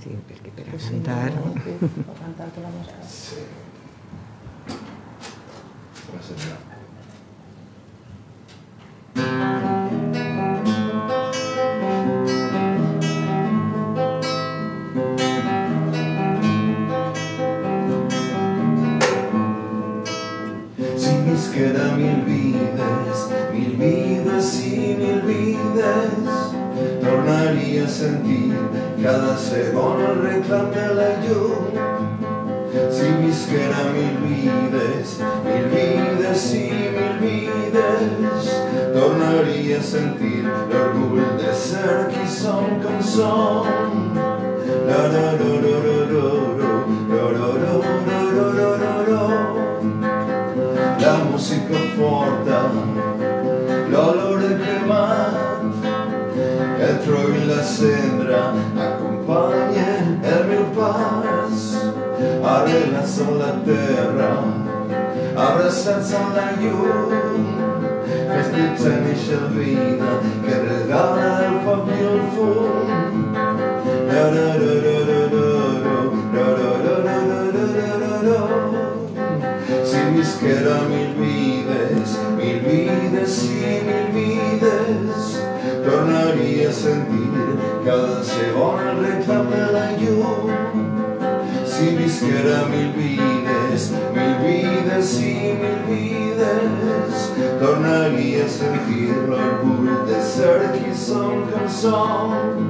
Sí, perquè per a cantar... Per cantar tota la música. Sí. Gràcies, ja. Si visquera mil vides i mil vides, tornaria a sentir cada segon el reclam de la llum. Si visquera mil vides i mil vides, tornaria a sentir l'orgull de ser qui som com som. La música forta, l'olor de cremat, el tro i la cendra acompanyen el meu pas, arrelats a la terra, abraçats a la llum, festejant eixa vida que regala el foc i el fum. Si visquera mil vides i mil vides, tornaria a sentir cada segon el reclam de la llum. Si visquera mil vides i mil vides, tornaria a sentir l'orgull de ser qui som com som.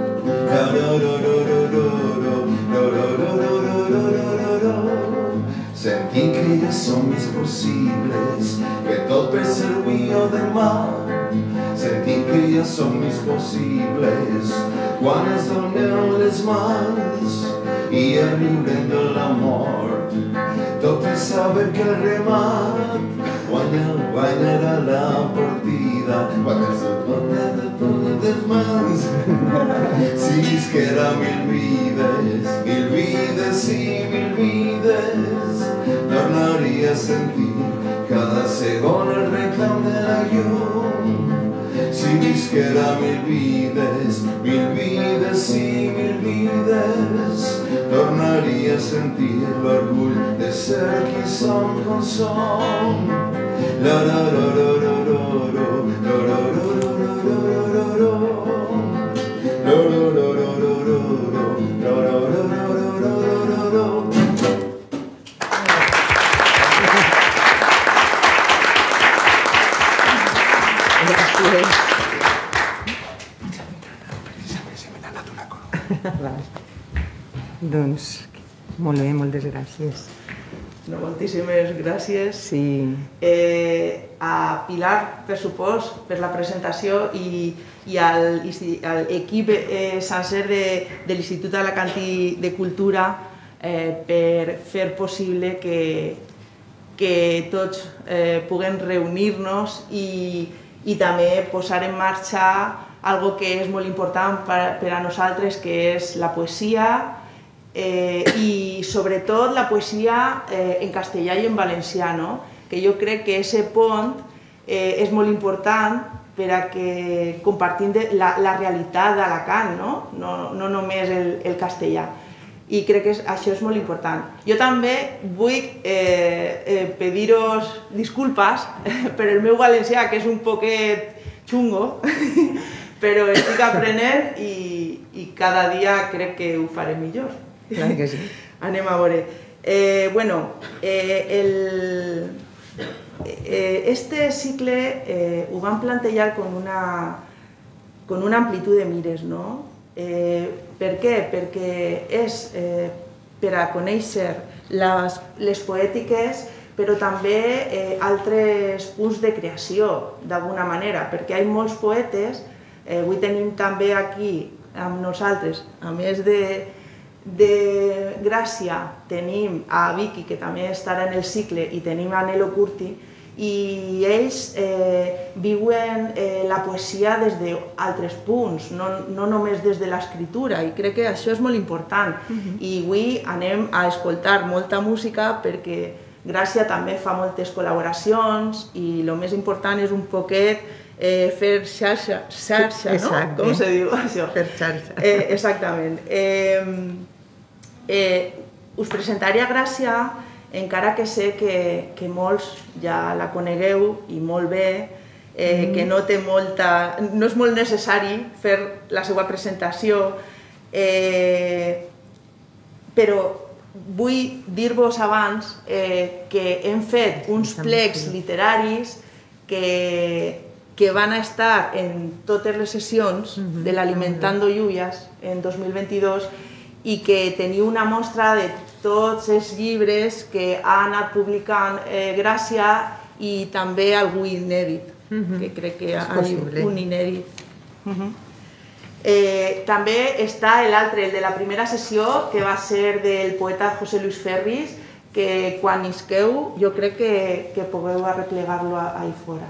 Sentint que ja som més possibles que tot per ser avui o demà. Sentint que ja som més possibles quan ens donem les mans i riurem de la mort, tot i saber que el remat guanyarà la partida quan ens donem les mans. Si visquera mil vides i mil vides, tornaria a sentir cada segon el reclam de la llum. Si visquera mil vides i mil vides, tornaria a sentir l'orgull de ser qui som com som. Doncs, molt bé, moltes gràcies. Moltíssimes gràcies a Pilar, per supost, per la presentació i a l'equip sencer de l'Institut Alacantí de Cultura per fer possible que tots puguem reunir-nos i també posar en marxa algo que és molt important per a nosaltres, que és la poesia, i sobretot la poesia en castellà i en valencià, que jo crec que aquest pont és molt important per a que compartim la realitat d'Alacant, no només el castellà. I crec que això és molt important. Jo també vull pedir-vos disculpes per el meu valencià, que és un poquet xungo, però estic aprenent i cada dia crec que ho faré millor. Clar que sí. Anem a veure. Este cicle ho vam plantejar con una amplitud de mires, no? Per què? Perquè és per a conèixer les poètiques, però també altres punts de creació, d'alguna manera, perquè hi ha molts poetes. Avui tenim també aquí amb nosaltres, a més de Gràcia, tenim a Vicky, que també estarà en el cicle, i tenim a Nelo Curti, i ells viuen la poesia des d'altres punts, no només des de l'escriptura, i crec que això és molt important. I avui anem a escoltar molta música perquè Gràcia també fa moltes col·laboracions i el més important és un poquet fer xarxa, no? Com se diu això? Fer xarxa. Exactament. Us presentaré a Gràcia, encara que sé que molts ja la conegueu i molt bé, que no és molt necessari fer la seva presentació, però vull dir-vos abans que hem fet uns plecs literaris que van estar en totes les sessions de l'Alimentando Lluvias en 2022 i que teniu una mostra de tots els llibres que ha anat publicant Gràcia i també algú inèdit, que crec que hi ha un inèdit. També està l'altre, el de la primera sessió, que va ser del poeta José Luis Ferris, que quan isqueu jo crec que podeu arreplegar-lo ahí fora.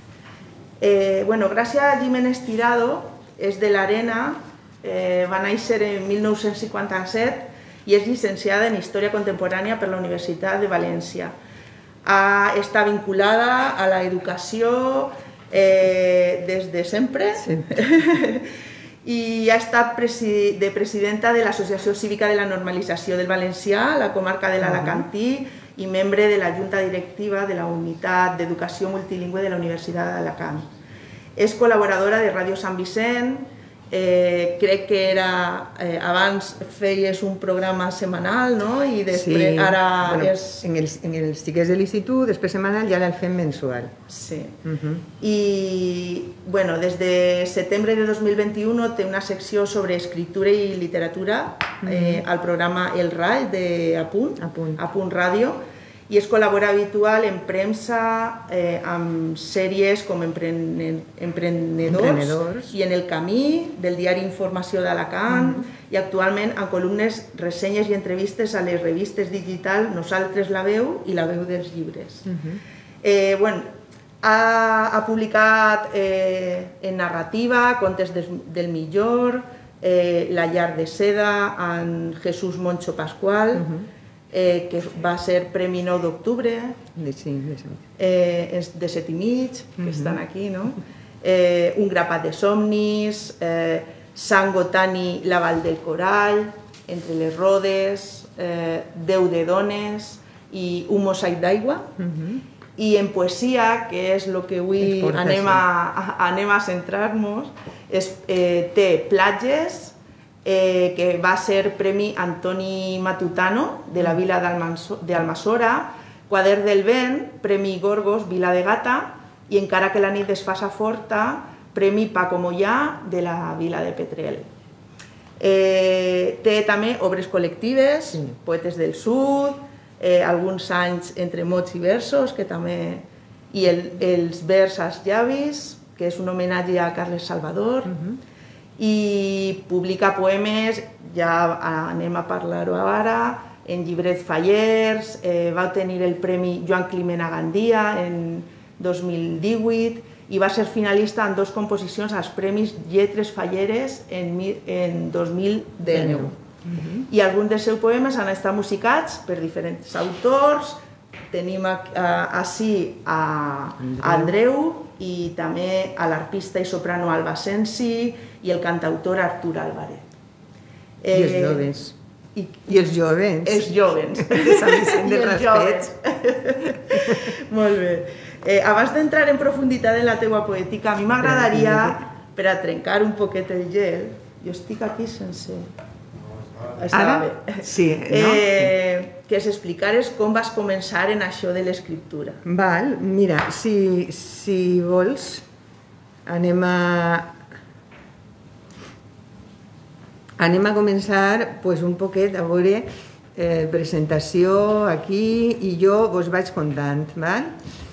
Gràcia Jiménez Tirado és de l'Arena, va néixer en 1957 i és llicenciada en Història Contemporània per la Universitat de València. Està vinculada a l'educació des de sempre i ha estat presidenta de l'Associació Cívica de la Normalització del Valencià, la comarca de l'Alacantí, i membre de la Junta Directiva de la Unitat d'Educació Multilingüe de la Universitat d'Alacant. És col·laboradora de Ràdio Sant Vicent, crec que abans feies un programa setmanal, no? I després ara és... En els xiquets de l'institut, després setmanal, i ara el fem mensual. Sí. I, des de setembre de 2021 té una secció sobre escriptura i literatura al programa El Rall d'Apunt Ràdio, i és col·labora habitual en premsa, amb sèries com Emprenedors i En el Camí, del diari Informació d'Alacant, i actualment en columnes, ressenyes i entrevistes a les revistes digitals Nosaltres la Veu i La Veu dels Llibres. Ha publicat en narrativa, Contes del Millor, La Llar de Seda, en Jesús Moncho Pascual, que va ser Premi 9 d'octubre, de 7 i mig, que estan aquí, no? Un grapat de somnis, Sant Gotani, La Vall del Corall, Entre les rodes, 10 de dones i Un mosaic d'aigua. I en poesia, que és el que avui anem a centrar-nos, té Platges, que va ser Premi Antoni Matutano, de la Vila d'Almassora, Quadern del Vent, Premi Gorgos, Vila de Gata, i Encara que la nit es faça forta, Premi Paco Mollà, de la Vila de Petrel. Té també obres col·lectives, Poetes del Sud, alguns anys Entre mots i versos, que també... i els vers als llavis, que és un homenatge a Carles Salvador, i publica poemes, ja anem a parlar-ho ara, en llibrets fallers, va obtenir el Premi Joan Climent a Gandia en 2018 i va ser finalista en 2 composicions als Premis Lletres Falleres en 2019. I alguns dels seus poemes han estat musicats per diferents autors. Tenim així a Andreu i també a l'arpista i soprano Alba Sensi i el cantautor Artur Álvarez. I els joves. I els joves. Els joves. Sant Vicent de Raspets. Molt bé. Abans d'entrar en profunditat en la teua poètica, a mi m'agradaria, per a trencar un poquet el gel, jo estic aquí sense... Ara? Sí, no? Que s'explicares com vas començar en això de l'escriptura. Val, mira, si vols, anem a començar un poquet a veure presentació aquí i jo vos vaig contant, val?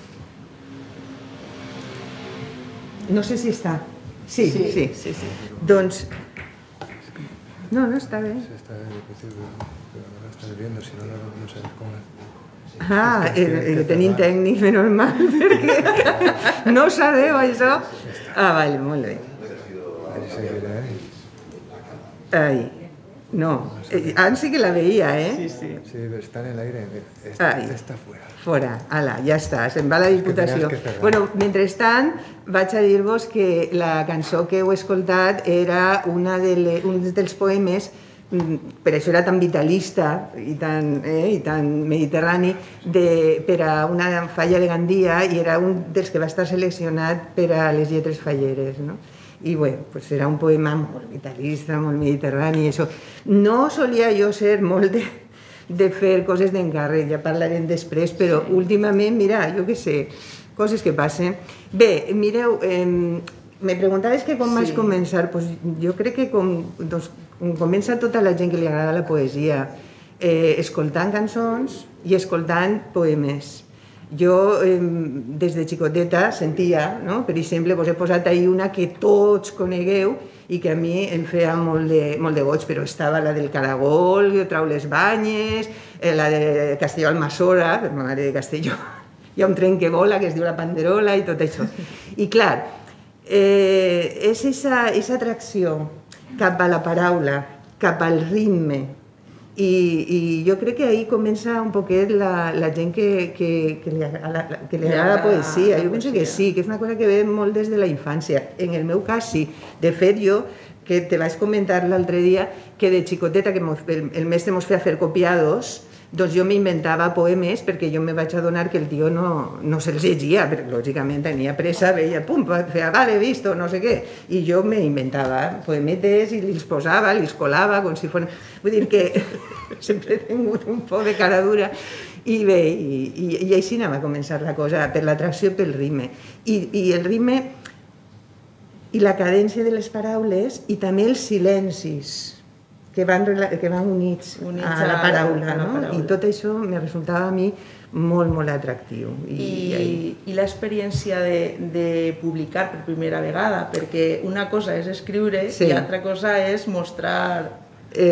No sé si està. Sí. Doncs... No, està bé. Está difícil, pero no lo estás viendo, si no, no sé cómo es. Ah, tenim tècnic, menys mal, perquè no ho sabeu, això. Ah, vale, molt bé. Ahí seguirá. Ahí. No, antes sí que la veía, ¿eh? Sí, sí. Sí, pero está en el aire, està fora. Fora, ala, ja està, se'n va a la Diputació. Bueno, mentrestant, vaig a dir-vos que la cançó que heu escoltat era un dels poemes, per això era tan vitalista i tan mediterrani, per a una falla de Gandia, i era un dels que va estar seleccionat per a les lletres falleres, no? I bé, era un poema molt vitalista, molt mediterrani, i això. No solia jo ser molt de fer coses d'encàrrec, ja parlarem després, però últimament, mira, jo què sé, coses que passen. Bé, mireu, me preguntaves que com vaig començar. Jo crec que com comença tota la gent que li agrada la poesia, escoltant cançons i escoltant poemes. Jo, des de xicoteta, sentia, per exemple, he posat ahir una que tots conegueu i que a mi em feia molt de goig, però estava la del Caragol, Trau les banyes, la de Castelló Almassora, per ma mare de Castelló, hi ha un tren que vola, que es diu La Panderola i tot això. I clar, és aquesta atracció cap a la paraula, cap al ritme, i jo crec que ahí comença un poquet la gent que li agrada la poesia. Jo penso que sí, que és una cosa que ve molt des de la infància. En el meu cas sí. De fet, jo, que te vaig comentar l'altre dia, que de xicoteta, que el mestre mos feia fer copiados, doncs jo m'inventava poemes perquè jo me vaig adonar que el tio no se'ls llegia, perquè lògicament tenia pressa, veia, pum, feia, vale, visto, no sé què, i jo m'inventava poemetes i els posava, els colava, com si fos... Vull dir que sempre he tingut un poc de cara dura, i bé, i així anava a començar la cosa, per l'atracció pel ritme. I el ritme i la cadència de les paraules i també els silencis que van units a la paraula, i tot això me resultava a mi molt, molt atractiu. I l'experiència de publicar per primera vegada, perquè una cosa és escriure i altra cosa és mostrar...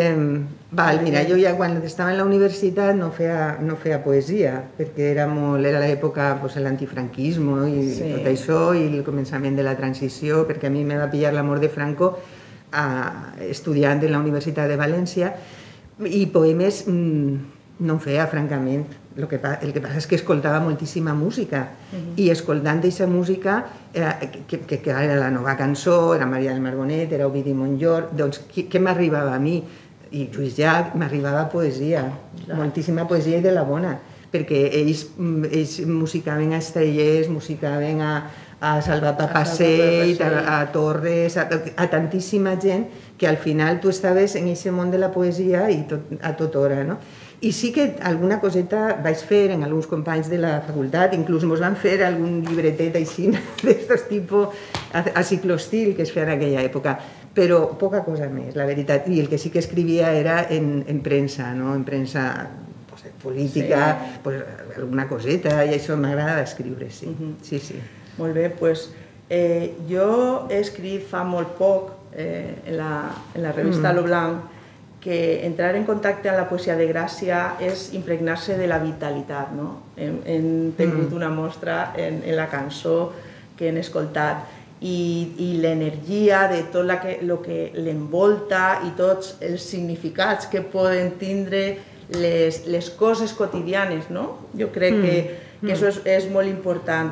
Mira, jo ja quan estava en la universitat no feia poesia, perquè era l'època de l'antifranquisme i tot això, i el començament de la transició, perquè a mi me va pillar l'amor de Franco estudiant en la Universitat de València, i poemes no en feia, francament. El que passa és que escoltava moltíssima música, i escoltant aquesta música, que era la Nova Cançó, era Maria del Mar Bonet, era Ovidi Montllor, doncs què m'arribava a mi? I Lluís Llach, m'arribava poesia, moltíssima poesia i de la bona, perquè ells musicaven a Estrellers, musicaven a Salvat Papasseit, a Torres, a tantíssima gent que al final tu estaves en aquest món de la poesia a tota hora, no? I sí que alguna coseta vaig fer en alguns companys de la facultat, inclús ens van fer algun llibretet així, d'aquest tipus, a ciclostil, que es feia en aquella època, però poca cosa més, la veritat. I el que sí que escrivia era en premsa, en premsa política, alguna coseta, i això m'agrada escriure, sí. Sí. Molt bé, doncs jo he escrit fa molt poc en la revista Lo Blanc que entrar en contacte amb la poesia de Gràcia és impregnar-se de la vitalitat, no? Hem tingut una mostra en la cançó que hem escoltat i l'energia de tot el que l'envolta i tots els significats que poden tindre les coses quotidianes, no? Jo crec que això és molt important.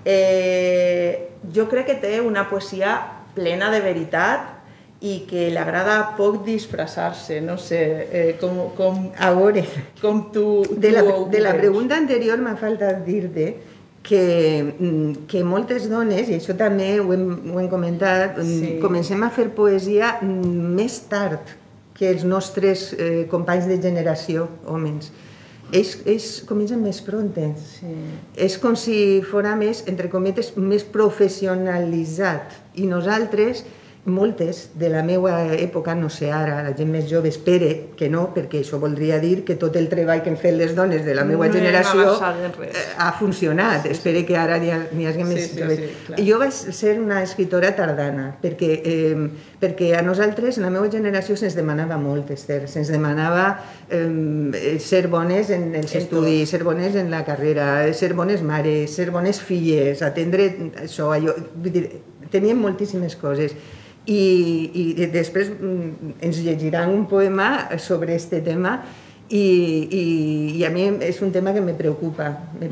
Jo crec que té una poesia plena de veritat i que li agrada poc disfressar-se, no sé, com tu ho veus. De la pregunta anterior m'ha faltat dir-te que moltes dones, i això també ho hem comentat, comencem a fer poesia més tard que els nostres companys de generació, homes. Ells comencen més prontes. És com si fos més, entre cometes, més professionalitzat. I nosaltres, moltes de la meva època, no sé ara, la gent més jove, espere que no, perquè això voldria dir que tot el treball que hem fet les dones de la meva generació ha funcionat. Espere que ara n'hi hagi més joves. Jo vaig ser una escriptora tardana, perquè a nosaltres, en la meva generació, se'ns demanava molt, Esther, se'ns demanava ser bones en els estudis, ser bones en la carrera, ser bones mares, ser bones filles, atendre això, allò, vull dir, teníem moltíssimes coses. i després ens llegiran un poema sobre aquest tema i a mi és un tema que me preocupa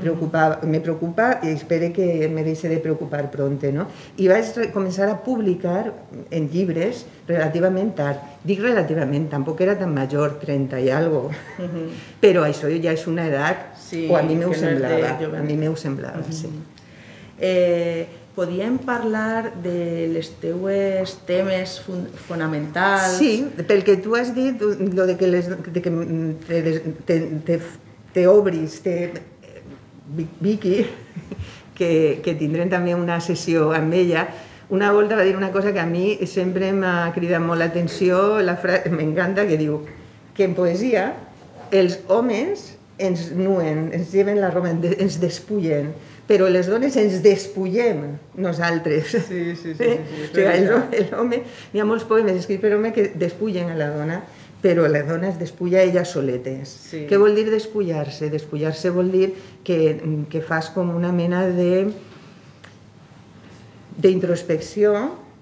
i espero que me deixi de preocupar pronto, no? I vaig començar a publicar en llibres relativament tard. Dic relativament, tampoc era tan major, 30 i algo, però això ja és una edat, o a mi m'ho semblava, sí. Podíem parlar de les teues temes fonamentals? Sí, pel que tu has dit, que t'obris, Vicky, que tindrem també una sessió amb ella, una volta va dir una cosa que a mi sempre m'ha cridat molt l'atenció, m'encanta, que diu que en poesia els homes ens nuen, ens lleven la roba, ens despullen, però les dones ens despullem nosaltres. Sí. L'home, hi ha molts poemes escrits per home que despullen a la dona, però la dona es despulla ella soletes. Què vol dir despullar-se? Despullar-se vol dir que fas com una mena d'introspecció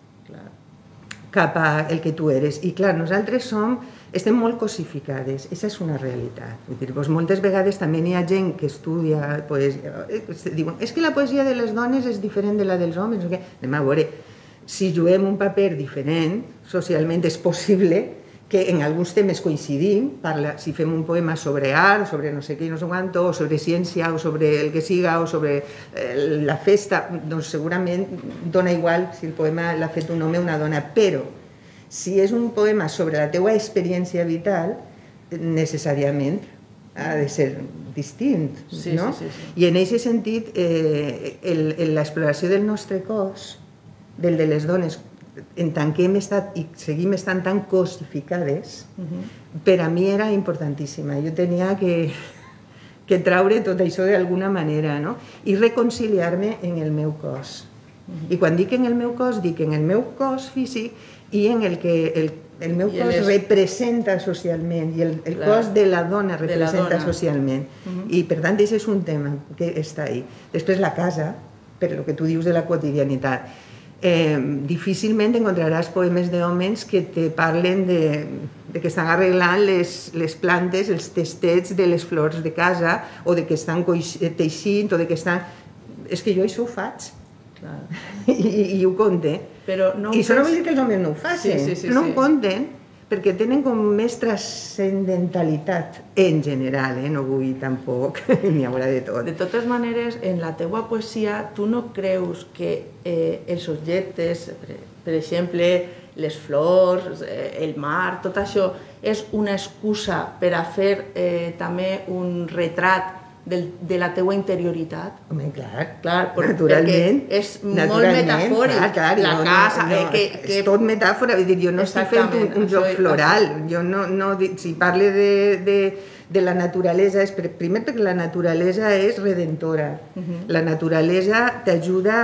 cap al que tu eres. I clar, nosaltres estem molt cosificades, aquesta és una realitat. Moltes vegades també hi ha gent que estudia poesia, diuen, és que la poesia de les dones és diferent de la dels homes. Anem a veure, si juguem un paper diferent, socialment és possible que en alguns temes coincidim, si fem un poema sobre art, sobre no sé què, no sé quant, o sobre ciència, o sobre el que siga, o sobre la festa, doncs segurament dona igual si el poema l'ha fet un home o una dona, però si és un poema sobre la teua experiència vital, necessàriament ha de ser distint, no? I en aquest sentit, l'exploració del nostre cos, del de les dones, en tant que hem estat i seguim estant tan cosificades, per a mi era importantíssima. Jo tenia que traure tot això d'alguna manera, no? I reconciliar-me en el meu cos. I quan dic en el meu cos, dic en el meu cos físic i en el que el meu cos representa socialment i el cos de la dona representa socialment. I per tant, aquest és un tema que està ahí. Després la casa, per el que tu dius de la quotidianitat. Difícilment encontraràs poemes d'homes que te parlen de que estan arreglant les plantes, els testets de les flors de casa, o de que estan teixint, o de que estan... És que jo això ho faig. I ho conten. I això no vol dir que els homes no ho facin, no ho conten perquè tenen com més transcendentalitat en general, no vull tampoc, n'hi haurà de tot. De totes maneres, en la teua poesia, tu no creus que els objectes, per exemple, les flors, el mar, tot això, és una excusa per a fer també un retrat de la teua interioritat? Home, clar, naturalment. Perquè és molt metafòric, la casa... És tot metàfora, jo no estic fent un joc floral, si parle de la naturalesa, primer perquè la naturalesa és redentora, la naturalesa t'ajuda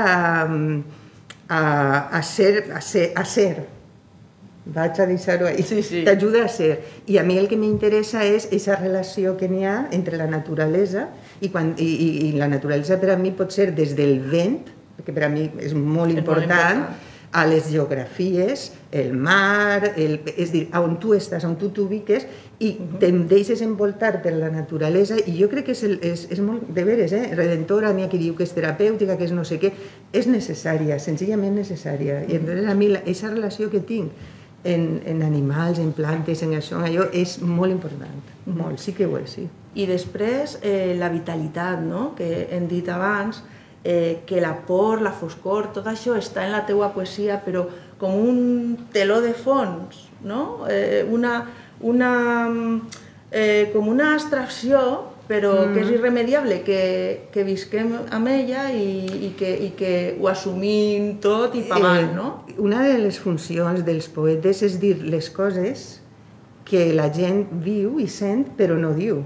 a ser, vaig a deixar-ho ahí, t'ajuda a ser. I a mi el que m'interessa és aquesta relació que n'hi ha entre la naturalesa i la naturalesa per a mi pot ser des del vent, que per a mi és molt important, a les geografies, el mar, és a dir, on tu estàs, on tu t'ubiques i te'n deixes envoltar per la naturalesa i jo crec que és molt, de veres, redentora, n'hi ha qui diu que és terapèutica, que és no sé què, és necessària, senzillament necessària. I a mi aquesta relació que tinc en animals, en plantes, en això, allò és molt important, molt, sí que ho és, sí. I després la vitalitat, que hem dit abans, que la por, la foscor, tot això està en la teua poesia, però com un teló de fons, com una abstracció, però que és irremediable, que visquem amb ella i que ho assumim tot i pagant, no? Una de les funcions dels poetes és dir les coses que la gent viu i sent però no diu.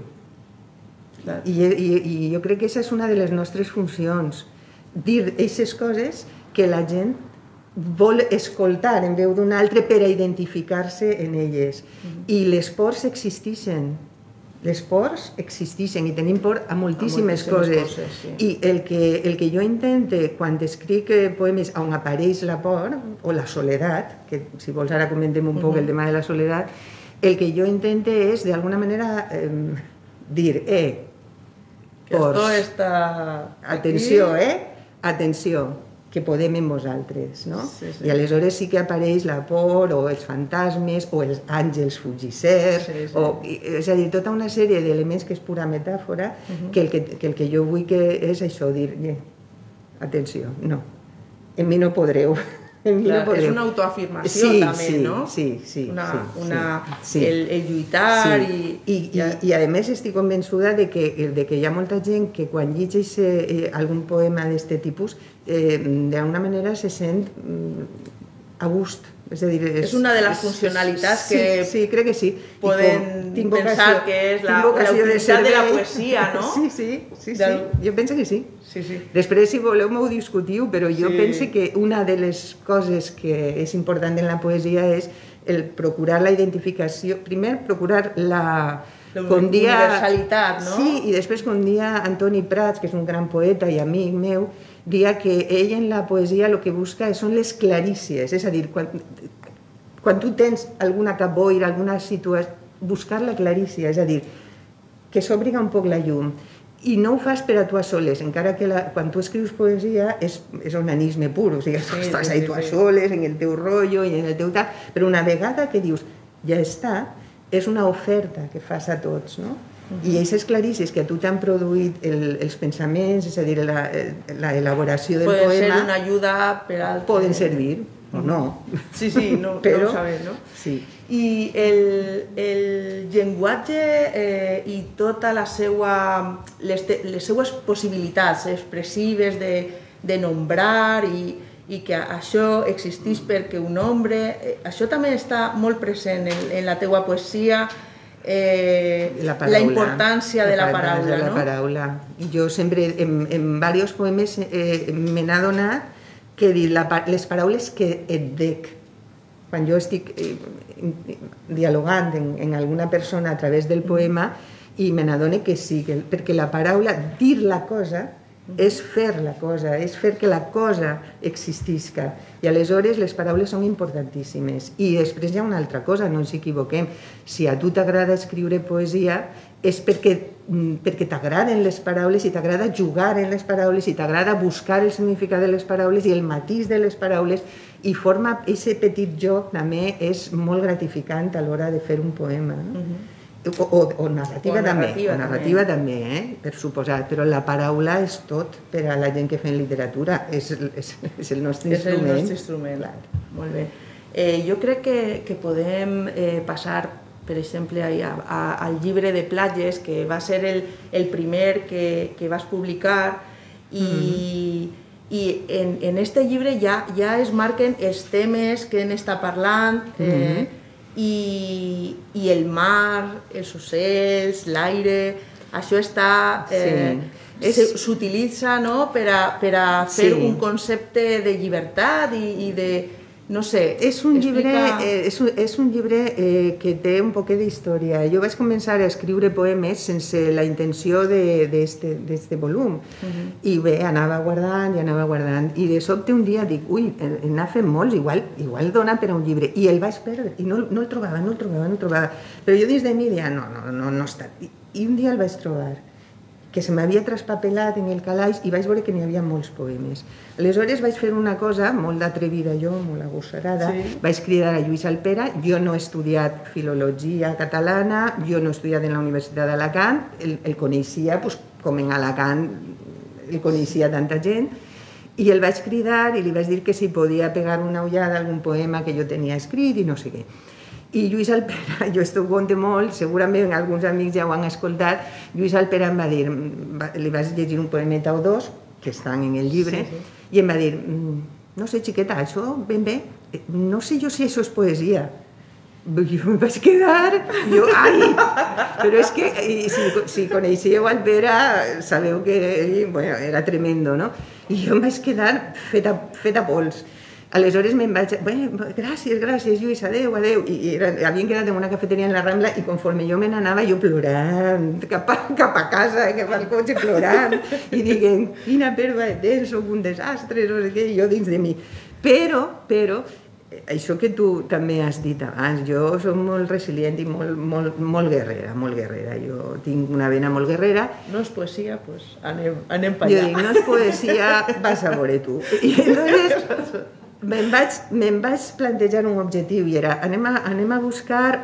I jo crec que aquesta és una de les nostres funcions, dir aquestes coses que la gent vol escoltar en veu d'un altre per a identificar-se en elles. I les pors existeixen. Les pors existeixen i tenim por a moltíssimes coses. I el que jo intente quan escric poemes on apareix la por o la soledat, que si vols ara comentem un poc el tema de la soledat, el que jo intente és d'alguna manera dir, pors, atenció, atenció, que podem en vosaltres, no? I aleshores sí que apareix la por o els fantasmes o els àngels fugissers, és a dir, tota una sèrie d'elements que és pura metàfora que el que jo vull que és això, dir, atenció, no, en mi no podreu. És una autoafirmació també, no? Sí. El lluitar i a més estic convençuda de que hi ha molta gent que quan llegeix algun poema d'aquest tipus d'alguna manera se sent a gust. És una de les funcionalitats que sí, crec que sí. Podem pensar que és la utilitat de la poesia, no? Sí, jo penso que sí. Després, si voleu, m'ho discutiu, però jo penso que una de les coses que és important en la poesia és el procurar la identificació, primer procurar la universalitat, no? Sí, i després com dia Antoni Prats, que és un gran poeta i amic meu, dia que ell en la poesia el que busca són les clarícies, és a dir, quan tu tens alguna caboira, alguna situació, buscar la clarícia, és a dir, que s'obriga un poc la llum. I no ho fas per a tu a soles, encara que quan tu escrius poesia és onanisme pur, o sigui, estàs ahí tu a soles, en el teu rotllo i en el teu tal, però una vegada que dius, ja està, és una oferta que fas a tots, no? I aquestes clarícies que a tu t'han produït els pensaments, és a dir, l'elaboració del poema... Poden ser una ajuda per altres. Poden servir, o no. Sí, no ho sabem, no? Sí. I el llenguatge i tota les seues possibilitats expressives de nombrar i que això existeix perquè un nombre, això també està molt present en la teua poesia, la importància de la paraula, no? Jo sempre, en diversos poemes, me n'he adonat que les paraules que et dec, quan jo estic dialogant amb alguna persona a través del poema, i me n'adono que sí, perquè la paraula, dir la cosa, és fer la cosa, és fer que la cosa existisca. I aleshores les paraules són importantíssimes. I després hi ha una altra cosa, no ens equivoquem. Si a tu t'agrada escriure poesia és perquè t'agraden les paraules i t'agrada jugar en les paraules i t'agrada buscar el significat de les paraules i el matís de les paraules, i forma aquest petit joc també és molt gratificant a l'hora de fer un poema. O narrativa també, per suposat, però la paraula és tot per a la gent que fem literatura, és el nostre instrument. És el nostre instrument, molt bé. Jo crec que podem passar, per exemple, al llibre de platges, que va ser el primer que vas publicar, i en aquest llibre ja es marquen els temes que hem estat parlant, i el mar, els ocells, l'aire, això s'utilitza per a fer un concepte de llibertat i de, no sé, és un llibre que té un poquet d'història. Jo vaig començar a escriure poemes sense la intenció d'aquest volum, i bé, anava guardant, i de sobte un dia dic, ui, n'ha fet molts, igual dona per a un llibre, i el vaig perdre, i no el trobava, però jo dins de mi deia, no està, i un dia el vaig trobar, que se m'havia traspapelat en el calaix i vaig veure que n'hi havia molts poemes. Aleshores vaig fer una cosa molt atrevida jo, molt agosarada, vaig cridar a Lluís Alpera, jo no he estudiat filologia catalana, jo no he estudiat en la Universitat d'Alacant, el coneixia, com en Alacant el coneixia tanta gent, i el vaig cridar i li vaig dir que si podia pegar una ullada a algun poema que jo tenia escrit i no sé què. I Lluís Alpera, jo esto ho conto molt, segurament alguns amics ja ho han escoltat, Lluís Alpera em va dir, li vas llegir un poemeta o dos, que estan en el llibre, i em va dir, no sé, xiqueta, això ben bé, no sé jo si això és poesia. Jo em vaig quedar, però és que si coneixeu Alpera sabeu que ell era tremendo, no? I jo em vaig quedar feta pols. Aleshores me'n vaig... Gràcies, Lluís, adeu. I havien quedat en una cafeteria en la Rambla i conforme jo me n'anava, jo plorant, cap a casa, cap al cotxe plorant, i dient, quina pèrdua de temps, soc un desastre, no sé què, jo dins de mi. Però, això que tu també has dit abans, jo soc molt resilient i molt guerrera, jo tinc una vena molt guerrera. No és poesia, doncs anem per allà. Jo dic, no és poesia, vas a veure tu. I llavors me'n vaig plantejar un objectiu i era, anem a buscar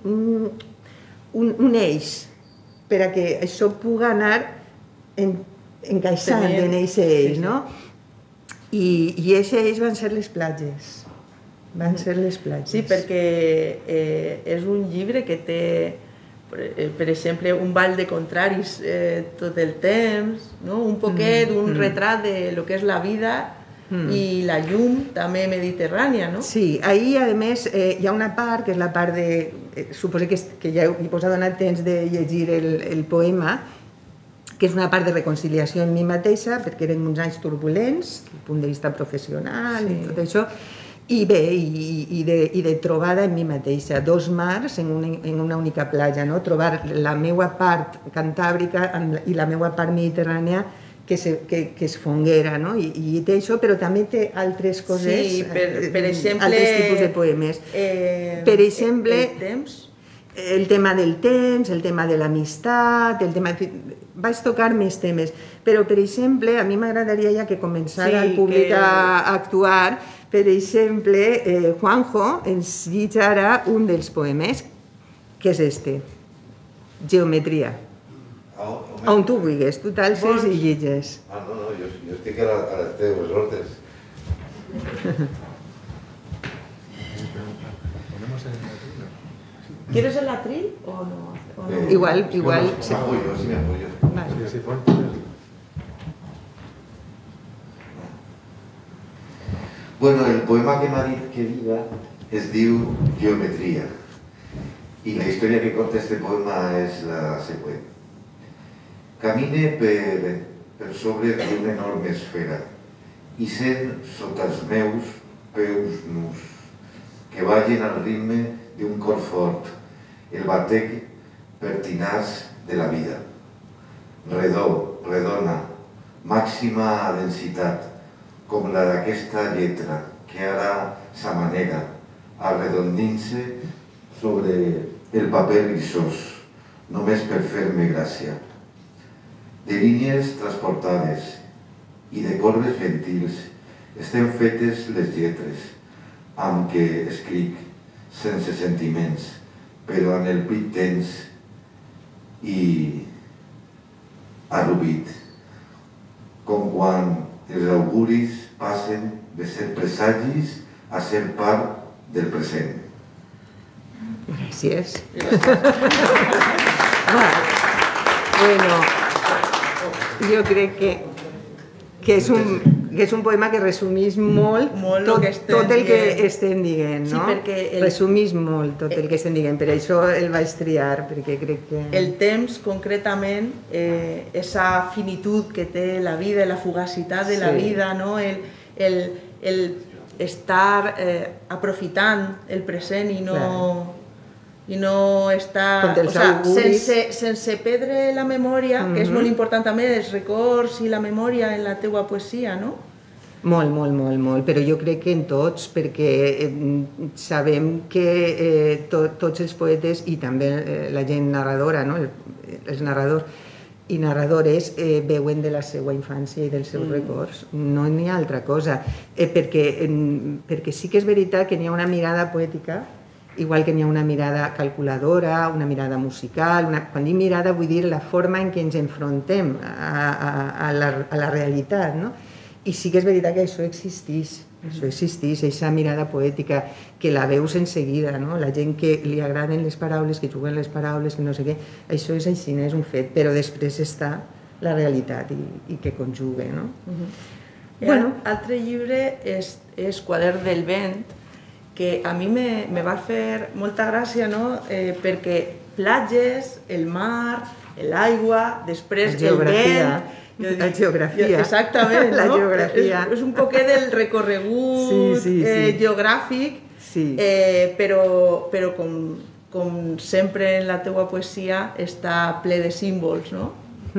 un eix per a que això pugui anar encaixant en aquest eix, no? I aquest eix van ser les platges. Van ser les platges. Sí, perquè és un llibre que té, per exemple, un ball de contraris tot el temps, un poquet, un retrat de lo que és la vida i la llum també mediterrània, no? Sí, ahí, a més, hi ha una part, que és la part de... Suposo que ja us ha donat temps de llegir el poema, que és una part de reconciliació en mi mateixa, perquè eren uns anys turbulents, des del punt de vista professional i tot això, i bé, i de trobada en mi mateixa, dos mars en una única platja, trobar la meva part cantàbrica i la meva part mediterrània que es fonguera, i té això, però també té altres coses, altres tipus de poemes. Per exemple, el tema del temps, el tema de l'amistat, el tema... Vaig tocar més temes, però, per exemple, a mi m'agradaria ja que començara el públic a actuar. Per exemple, Juanjo ens llig ara un dels poemes, que és este, Geometria. On tu vulguis, tu t'alces i lliges. No, jo estic a les teves ordres. ¿Quieres el atril o no? Igual... Sí me apoyo. Bueno, el poema que m'ha dit que diga es diu Geometria i la història que conta este poema és la següent. Camine per sobre d'una enorme esfera i sent sota els meus peus nus que ballen al ritme d'un cor fort, el batec pertinaç de la vida. Redona, màxima densitat, com la d'aquesta lletra que ara s'amanega, arredondint-se sobre el paper grisós, només per fer-me gràcia. De línies transportades i de corbes gentils estem fetes les lletres, amb què escric sense sentiments, però en el pit tens i arrubit, com quan els auguris passen de ser presagis a ser part del present. Gràcies. Bueno, jo crec que és un poema que resumís molt tot el que estem dient, no? Resumís molt tot el que estem dient, per això el vaig triar, perquè crec que... El temps, concretament, esa finitud que té la vida, la fugacitat de la vida, el estar aprofitant el present i no estar... sense perdre la memòria, que és molt important també, els records i la memòria en la teua poesia, no? Molt, però jo crec que en tots, perquè sabem que tots els poetes i també la gent narradora, els narradors i narradores veuen de la seva infància i dels seus records. No n'hi ha altra cosa, perquè sí que és veritat que n'hi ha una mirada poètica, igual que n'hi ha una mirada calculadora, una mirada musical. Quan dic mirada vull dir la forma en què ens enfrontem a la realitat, no? I sí que és veritat que això existeix, aquesta mirada poètica, que la veus en seguida, no? La gent que li agraden les paraules, que juguen les paraules, que no sé què, això és així, és un fet, però després està la realitat i que conjuga, no? L'altre llibre és Quadern del vent, que a mi me va fer molta gràcia, perquè platges, el mar, l'aigua, després el vent, La geografia. Exactament, la no? geografia. És un poquet del recorregut geogràfic, però com sempre en la teua poesia està ple de símbols, no?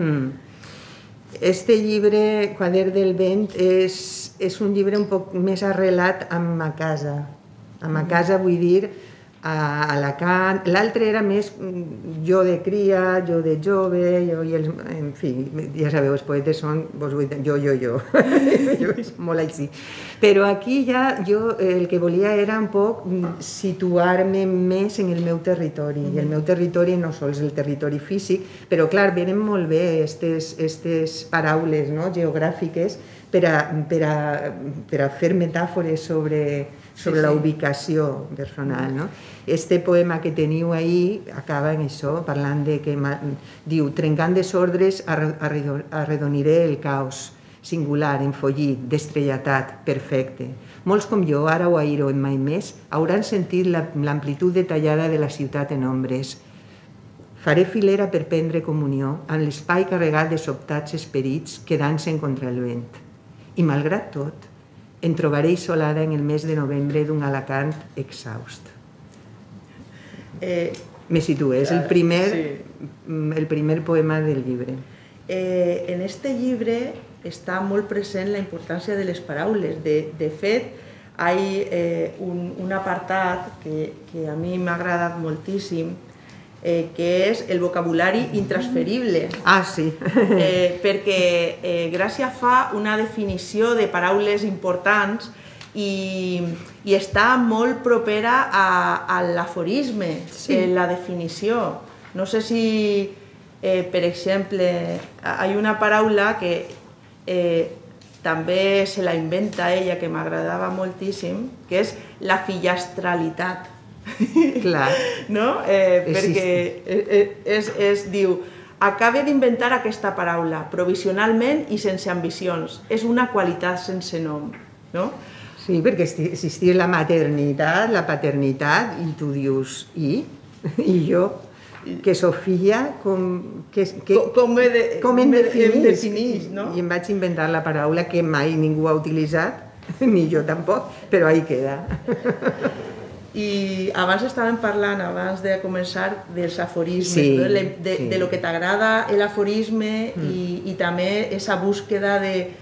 Este llibre, Quadern del vent, és un llibre un poc més arrelat a ma casa. A ma casa vull dir a Alacant. L'altre era més jo de cria, jo de jove, en fi, ja sabeu, els poetes són jo. Jo és molt així. Però aquí ja jo el que volia era un poc situar-me més en el meu territori. I el meu territori no sols el territori físic, però clar, venen molt bé aquestes paraules geogràfiques per a fer metàfores sobre la ubicació personal. Este poema que teniu ahí acaba en això, parlant de que diu: trencant desordres arredoniré el caos, singular, enfollit, destrellat, perfecte. Molts com jo, ara o ahir o en mai més, hauran sentit l'amplitud detallada de la ciutat en ombres. Faré filera per prendre comunió amb l'espai carregat de sobtats esperits que dansen contra el vent. I malgrat tot, em trobaré isolada en el mes de novembre d'un Alacant exhaust. Me situo, és el primer poema del llibre. En este llibre està molt present la importància de les paraules. De fet, hi ha un apartat que a mi m'ha agradat moltíssim, que és el vocabulari intransferible. Ah, sí. Perquè Gràcia fa una definició de paraules importants i està molt propera a l'aforisme, la definició. No sé si, per exemple, hi ha una paraula que també se la inventa ella, que m'agradava moltíssim, que és la fillastralitat. Clar. Perquè diu: acabe d'inventar aquesta paraula provisionalment i sense ambicions. És una qualitat sense nom. Sí, perquè existeix la maternitat, la paternitat, i tu dius, i jo, que soc filla, com em definís? I em vaig inventar la paraula que mai ningú ha utilitzat, ni jo tampoc, però ahí queda. I abans estàvem parlant, abans de començar, dels aforismes, de lo que t'agrada l'aforisme i també aquesta búsqueda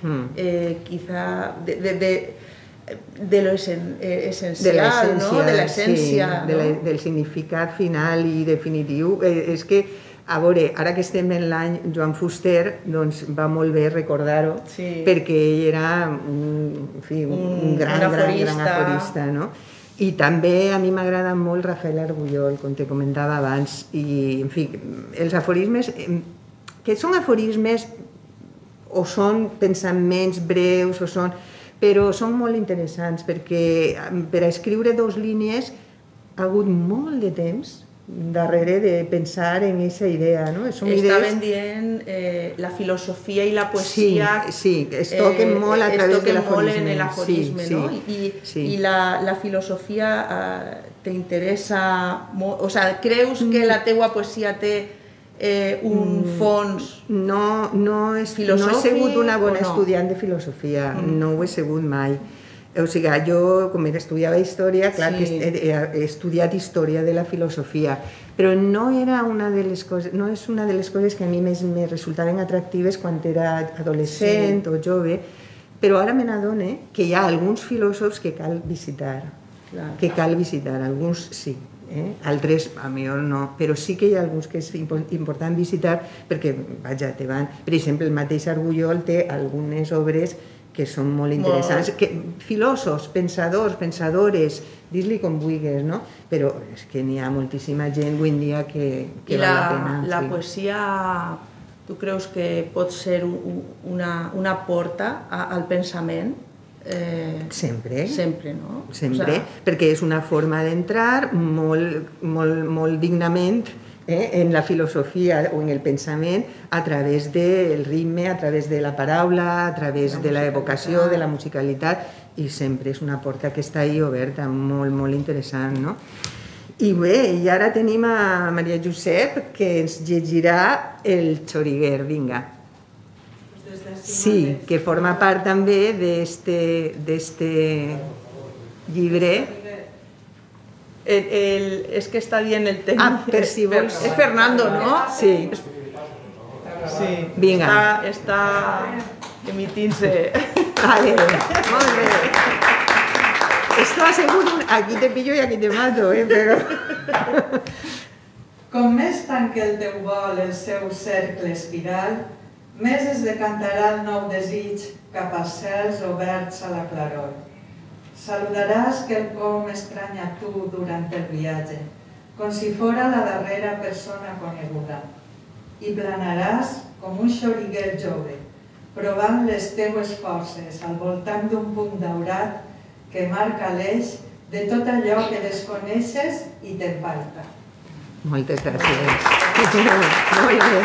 de lo essencial, de l'essència. Del significat final i definitiu. És que, a veure, ara que estem en l'any Joan Fuster, doncs va molt bé recordar-ho, perquè ell era un gran aforista, no? I també a mi m'agrada molt Rafael Argullol, com te comentava abans, i, en fi, els aforismes, que són aforismes o són pensaments breus, però són molt interessants, perquè per a escriure 2 línies ha hagut molt de temps darrere de pensar en aquesta idea. Estaven dient la filosofia i la poesia es toquen molt a través de l'aforisme. I la filosofia t'interessa molt? O sigui, creus que la teua poesia té un fons no he sigut una bona estudiant de filosofia, no ho he sigut mai. O sigui, jo, com estudiava història, clar que he estudiat història de la filosofia, però no és una de les coses que a mi més me resultaven atractives quan era adolescent o jove, però ara me n'adone que hi ha alguns filòsofs que cal visitar, alguns sí. Altres, a millor no, però sí que hi ha alguns que és important visitar perquè, vaja, te van... Per exemple, el mateix Argullol té algunes obres que són molt interessants. Filòsofs, pensadors, pensadores, dis-li com vulguis, no? Però és que n'hi ha moltíssima gent avui en dia que val la pena. I la poesia, tu creus que pot ser una porta al pensament? Sempre, no? Sempre, perquè és una forma d'entrar molt dignament en la filosofia o en el pensament a través del ritme, a través de la paraula, a través de l'evocació, de la musicalitat, i sempre és una porta que està ahí oberta, molt, molt interessant, no? I bé, i ara tenim a Maria Josep que ens llegirà el Xoriguer, vinga. Sí, que forma part també d'este llibre. És que està dient el tècnic. Ah, per si vols. És Fernando, no? Sí. Sí. Vinga. Està emitint-se. Vale, molt bé. Estava segur, aquí te pillo i aquí te mato, però... Com més tanque el teu vol el seu cercle espiral, més es decantarà el nou desig cap als cels oberts a la claror. Saludaràs quelcom estrany a tu durant el viatge, com si fora la darrera persona coneguda, i planaràs com un xoriguer jove, provant les teues forces al voltant d'un punt daurat que marca l'eix de tot allò que desconeixes i t'empalta. Moltes gràcies. Molt bé.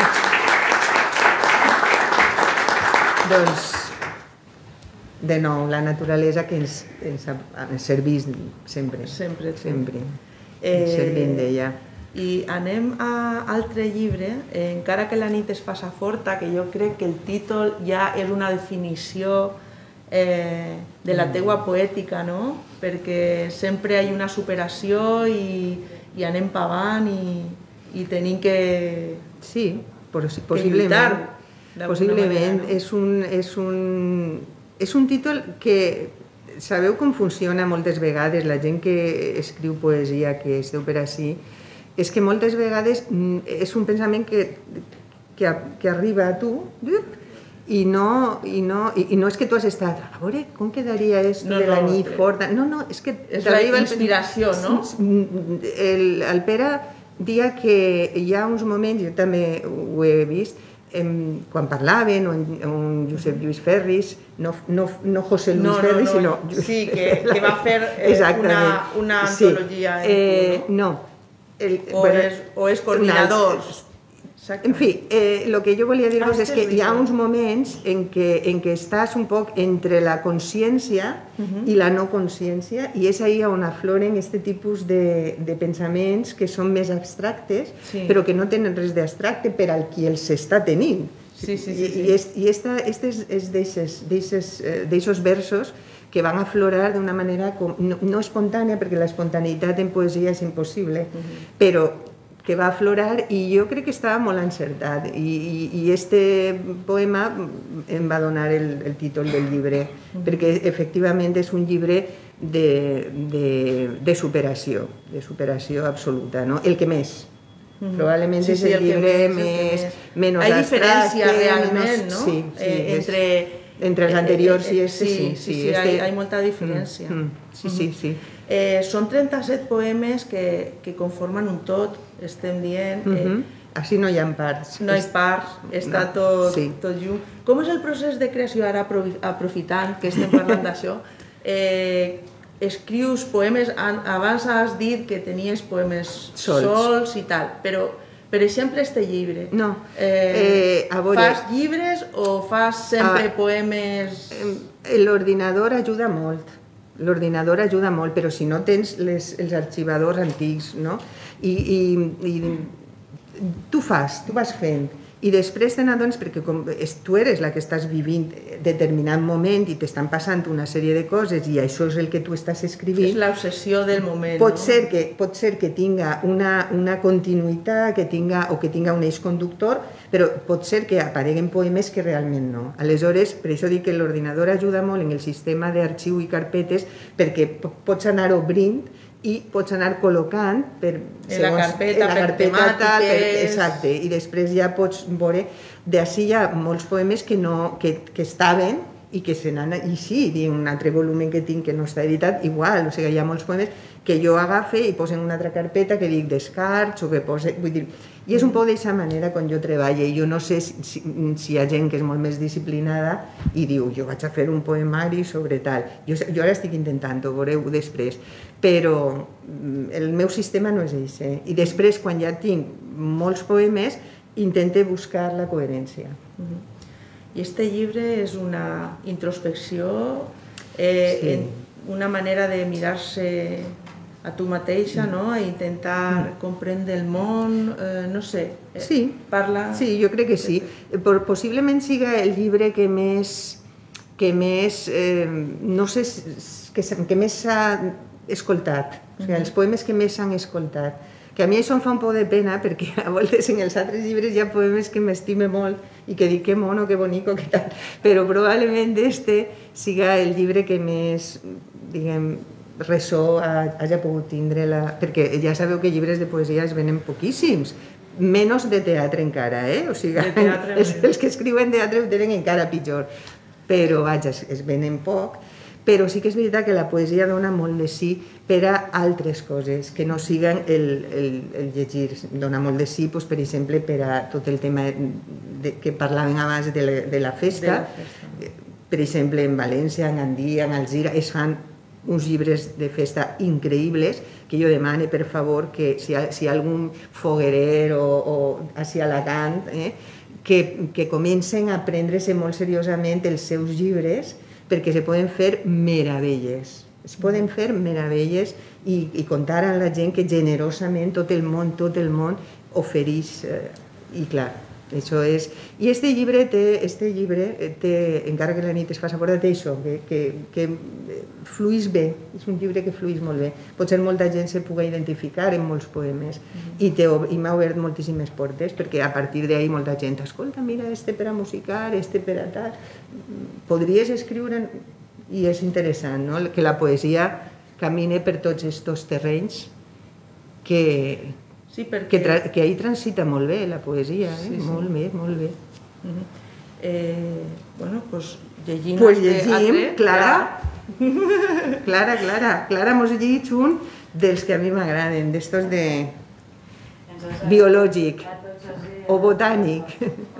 Doncs, de nou, la naturalesa que ens serveix sempre. Sempre. Servint d'ella. I anem a altre llibre, encara que la nit es faça forta, que jo crec que el títol ja és una definició de la teua poètica, no? Perquè sempre hi ha una superació i anem pagant i tenim que... Sí, possiblement. Possiblement. És un títol que... Sabeu com funciona moltes vegades la gent que escriu poesia, que esteu per ací, és que moltes vegades és un pensament que arriba a tu i no és que tu has estat, a veure, com quedaria esto de la nit forta? No, és que... És la inspiració, no? El Pere dia que hi ha uns moments, jo també ho he vist, quan parlaven, o en Josep Lluís Ferris, no José Luis Ferris, sinó... Sí, que va fer una antologia. No. O és coordinador. En fi, el que jo volia dir-vos és que hi ha uns moments en què estàs un poc entre la consciència i la no consciència, i és ahí on afloren aquest tipus de pensaments que són més abstractes, però que no tenen res d'abstracte per al qui els està tenint. I este és d'aixos versos que van aflorar d'una manera no espontània, perquè l'espontaneïtat en poesia és impossible, però que va aflorar, i jo crec que estava molt encertat, i este poema em va donar el títol del llibre, perquè efectivament és un llibre de superació absoluta, el que més. Probablement és el llibre menys abstracte. Hay diferència realment, no? Entre els anteriors i este, sí, hay molta diferència. Sí. Són 37 poemes que conformen un tot, estem dient. Així no hi ha parts. No hi ha parts, està tot junt. Com és el procés de creació, ara aprofitant que estem parlant d'això? Escrius poemes, abans has dit que tenies poemes sols i tal, però per exemple, este llibre. No. Fas llibres o fas sempre poemes? L'ordinador ajuda molt. L'ordinador ajuda molt, però si no tens els arxivadors antics, no? I tu vas fent. I després te n'adones, perquè tu eres la que estàs vivint determinat moment i t'estan passant una sèrie de coses i això és el que tu estàs escrivint. És l'obsessió del moment. Pot ser que tinga una continuïtat o que tinga un eix conductor, però pot ser que apareguen poemes que realment no. Aleshores, per això dic que l'ordinador ajuda molt en el sistema d'arxiu i carpetes, perquè pots anar obrint i pots anar col·locant en la carpeta per temàtiques. Exacte, i després ja pots veure, d'ací hi ha molts poemes que estaven i que se n'han... I sí, un altre volumen que tinc que no està editat, igual, o sigui, hi ha molts poemes que jo agafe i poso en una altra carpeta que dic descarts o que poso... Vull dir, i és un poc d'aquesta manera quan jo treballo. Jo no sé si hi ha gent que és molt més disciplinada i diu, jo vaig a fer un poemari sobre tal. Jo ara estic intentant, ho veureu després, però el meu sistema no és això. I després, quan ja tinc molts poemes, intento buscar la coherència. I este llibre és una introspecció, una manera de mirar-se a tu mateixa, no? A intentar comprendre el món, no sé. Sí, parla... Sí, jo crec que sí. Possiblement siga el llibre que més, no sé, que més s'ha escoltat, o sigui, els poemes que més s'han escoltat. Que a mi això em fa un poc de pena, perquè a voltes en els altres llibres hi ha poemes que m'estime molt i que dic que mono, que bonico, que tal, però probablement este siga el llibre que més, diguem, ressò hagi pogut tindre, perquè ja sabeu que llibres de poesia es venen poquíssims, menys de teatre encara, o sigui, els que escriuen teatre ho tenen encara pitjor, però vaja, es venen poc, però sí que és veritat que la poesia dona molt de sí per a altres coses, que no siguen el llegir. Dona molt de sí, per exemple, per a tot el tema que parlàvem abans de la festa. Per exemple, en València, en Gandia, en Alzira, es fan uns llibres de festa increïbles, que jo demane, per favor, que si hi ha algun foguerer o així a Alacant, que comencen a prendre-se molt seriosament els seus llibres, perquè se poden fer meravelles. Es poden fer meravelles i contar a la gent que generosament tot el món ofereix. I clar, això és... I este llibre té, encara que la nit es fa fora, té això, que fluís bé, és un llibre que fluís molt bé. Potser molta gent se pugui identificar en molts poemes i m'ha obert moltíssimes portes, perquè a partir d'ahí molta gent, escolta, mira, este per a musicar, este per a tal... Podries escriure, i és interessant, que la poesia camine per tots aquests terrenys que ahí transita molt bé la poesia, molt bé, molt bé. Bueno, doncs llegim altre. Clara, mos llegit un dels que a mi m'agraden, d'estos de biològic o botànic.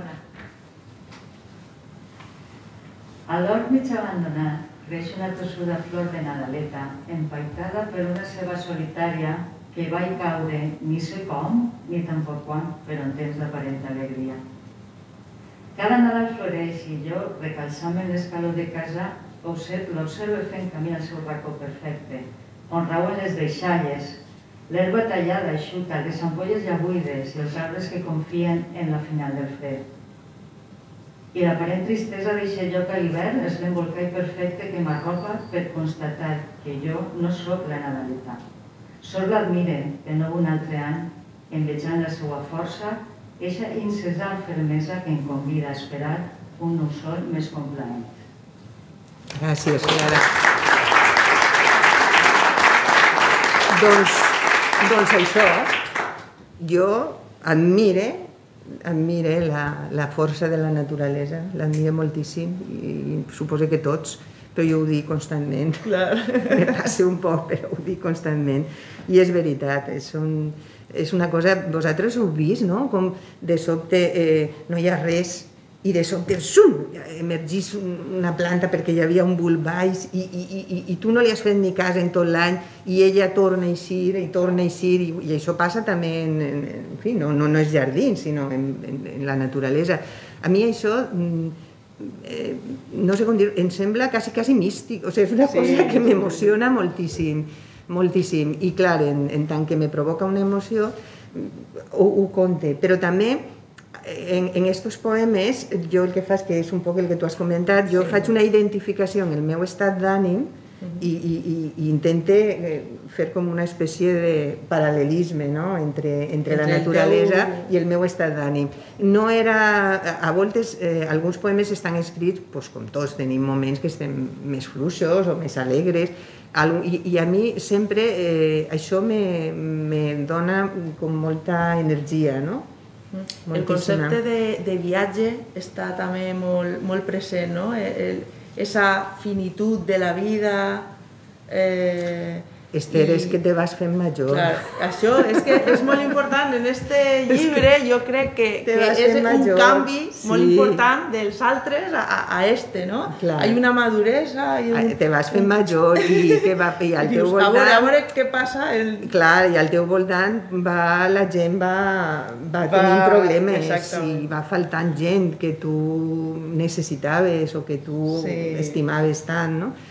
A l'hort mig abandonat creix una tossuda flor de Nadaleta, empaitada per una ceba solitària que va caure ni sé com, ni tampoc quan, però en temps d'aparent alegria. Cada Nadal floreix i jo, recalçant en l'escaló de casa, l'observo fent camí al seu racó perfecte, on rauen les deixalles, l'herba tallada eixuta, les ampolles ja buides i els arbres que confien en la final del fred. I l'aparent tristesa deixa lloc a l'hivern és l'embolcall perfecte que m'arropa per constatar que jo no sóc la Nadaleta. Sols l'admire de nou un altre any, envejant la seva força, eixa incessant fermesa que em convida a esperar un nou sol més complaent. Gràcies, Clara. Doncs això, jo admire la força de la naturalesa, l'admire moltíssim i suposo que tots, però jo ho dic constantment. Me passa un poc, però ho dic constantment. I és veritat, és una cosa... Vosaltres ho heu vist, no? Com de sobte no hi ha res i de sobte emergís una planta perquè hi havia un bulb baix i tu no li has fet ni cas en tot l'any i ella torna a eixir i això passa també en fi, no és jardins, sinó en la naturalesa. A mi això, no sé com dir, em sembla quasi místic, o sigui, és una cosa que m'emociona moltíssim, moltíssim. I clar, en tant que me provoca una emoció, ho conte, però també en aquests poemes, jo el que faig, que és un poc el que tu has comentat, jo faig una identificació en el meu estat d'ànim i intente fer com una espècie de paral·lelisme entre la naturalesa i el meu estat d'ànim. No era... A voltes, alguns poemes estan escrits, com tots, tenim moments que estem més fluixos o més alegres, i a mi sempre això me dona com molta energia, no? El concepte de viatge està també molt present, no? Esa finitud de la vida... Esther, és que te vas fent major. Això és que és molt important. En este llibre jo crec que és un canvi molt important dels altres a este, no? Hi ha una maduresa... Te vas fent major i al teu voltant... A veure què passa... Clar, i al teu voltant la gent va tenint problemes i va faltant gent que tu necessitaves o que tu estimaves tant, no?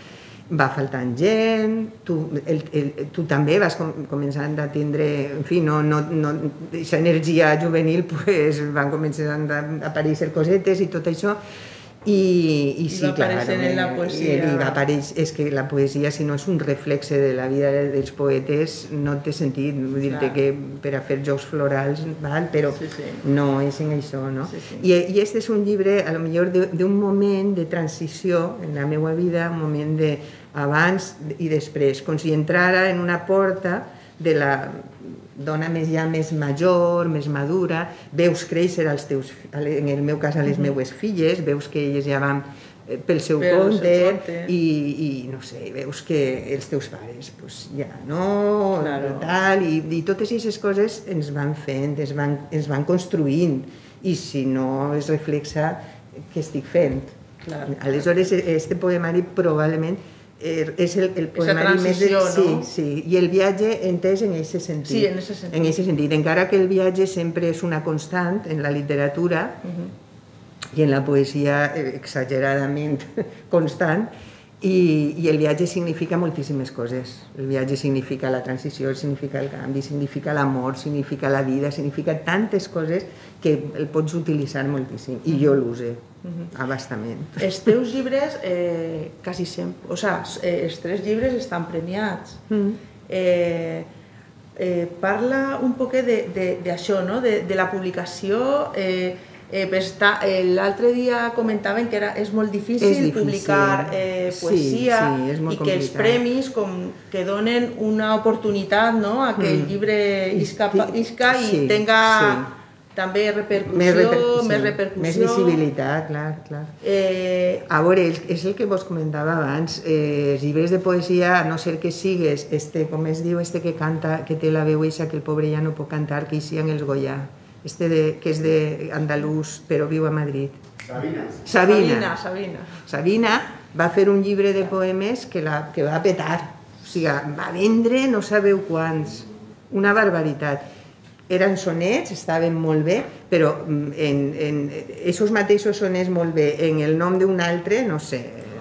va faltant gent, tu també vas començant a tindre, en fi, aquesta energia juvenil, van començant a aparèixer cosetes i tot això, i sí, clar, en la poesia. És que la poesia, si no és un reflexe de la vida dels poetes, no té sentit. Vull dir-te que per a fer jocs florals, però no és en això, no? I aquest és un llibre, a lo millor, d'un moment de transició en la meva vida, un moment d'abans i després, com si entrara en una porta de la dona ja més major, més madura, veus créixer els teus, en el meu cas a les meues filles, veus que elles ja van pel seu compte i no sé, veus que els teus pares ja no, tal, i totes aquestes coses ens van fent, ens van construint, i si no es reflexa què estic fent. Aleshores, este poemari probablement és el poemari més... Sí, i el viatge entès en aquest sentit. Sí, en aquest sentit. Encara que el viatge sempre és una constant en la literatura i en la poesia exageradament constant, i el viatge significa moltíssimes coses. El viatge significa la transició, significa el canvi, significa l'amor, significa la vida, significa tantes coses que el pots utilitzar moltíssim, i jo l'use abastament. Els teus llibres, quasi sempre, o sigui, els 3 llibres estan premiats. Parla un poc d'això, de la publicació. L'altre dia comentaven que és molt difícil publicar poesia i que els premis que donen una oportunitat a que el llibre isca i tenga també repercussió, més repercussió. Més visibilitat, clar. A veure, és el que vos comentava abans, els llibres de poesia, a no ser que sigues, com es diu, que canta, que té la veu eixa que el pobre ja no pot cantar, que hi en els Goya, que és d'andalús però viu a Madrid. Sabina va fer un llibre de poemes que va petar, o sigui, va vendre no sabeu quants, una barbaritat. Eren sonets, estaven molt bé, però aquests mateixos sonets molt bé en el nom d'un altre, no sé.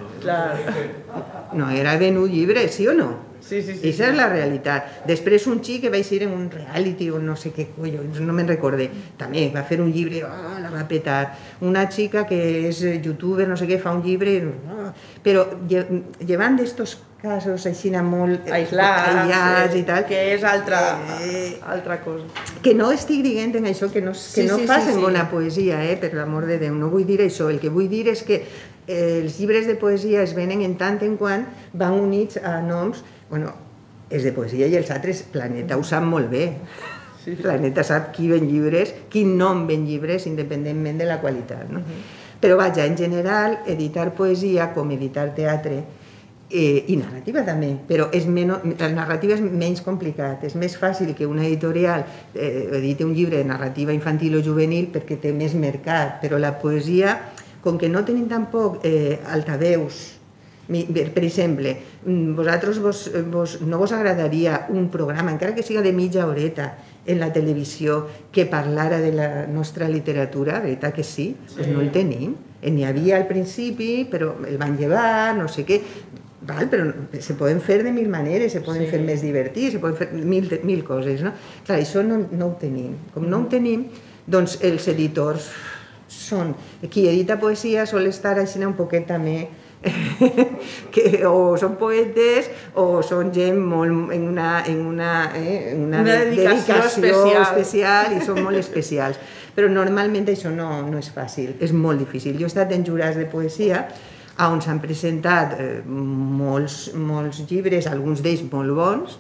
No, era venut llibre, sí o no? Aquesta és la realitat. Després un xic que va eixir en un reality o no sé què collons, no me'n recordé, també va fer un llibre, la va petar. Una xica que és youtuber, no sé què, fa un llibre, però llevant d'estos casos així molt aïllats i tal, que és altra cosa. Que no estic dient en això que no facin bona poesia, per l'amor de Déu, no vull dir això. El que vull dir és que els llibres de poesia es venen en tant en quant van units a noms. Bueno, és de poesia i els altres, Planeta ho sap molt bé. Planeta sap qui ven llibres, quin nom ven llibres, independentment de la qualitat. Però vaja, en general, editar poesia com editar teatre, i narrativa també, però la narrativa és menys complicat, és més fàcil que una editorial editi un llibre de narrativa infantil o juvenil perquè té més mercat, però la poesia, com que no tenim tampoc altaveus. Per exemple, vosaltres no vos agradaria un programa, encara que siga de mitja horeta, en la televisió, que parlara de la nostra literatura? Veritat que sí? Doncs no el tenim. N'hi havia al principi, però el van llevar, no sé què, però se poden fer de mil maneres, se poden fer més divertits, se poden fer mil coses. Clar, això no ho tenim. Com no ho tenim, doncs els editors són... Qui edita poesia sol estar així un poquet també que o són poetes o són gent en una dedicació especial i són molt especials. Però normalment això no és fàcil, és molt difícil. Jo he estat en jurats de poesia on s'han presentat molts llibres, alguns d'ells molt bons,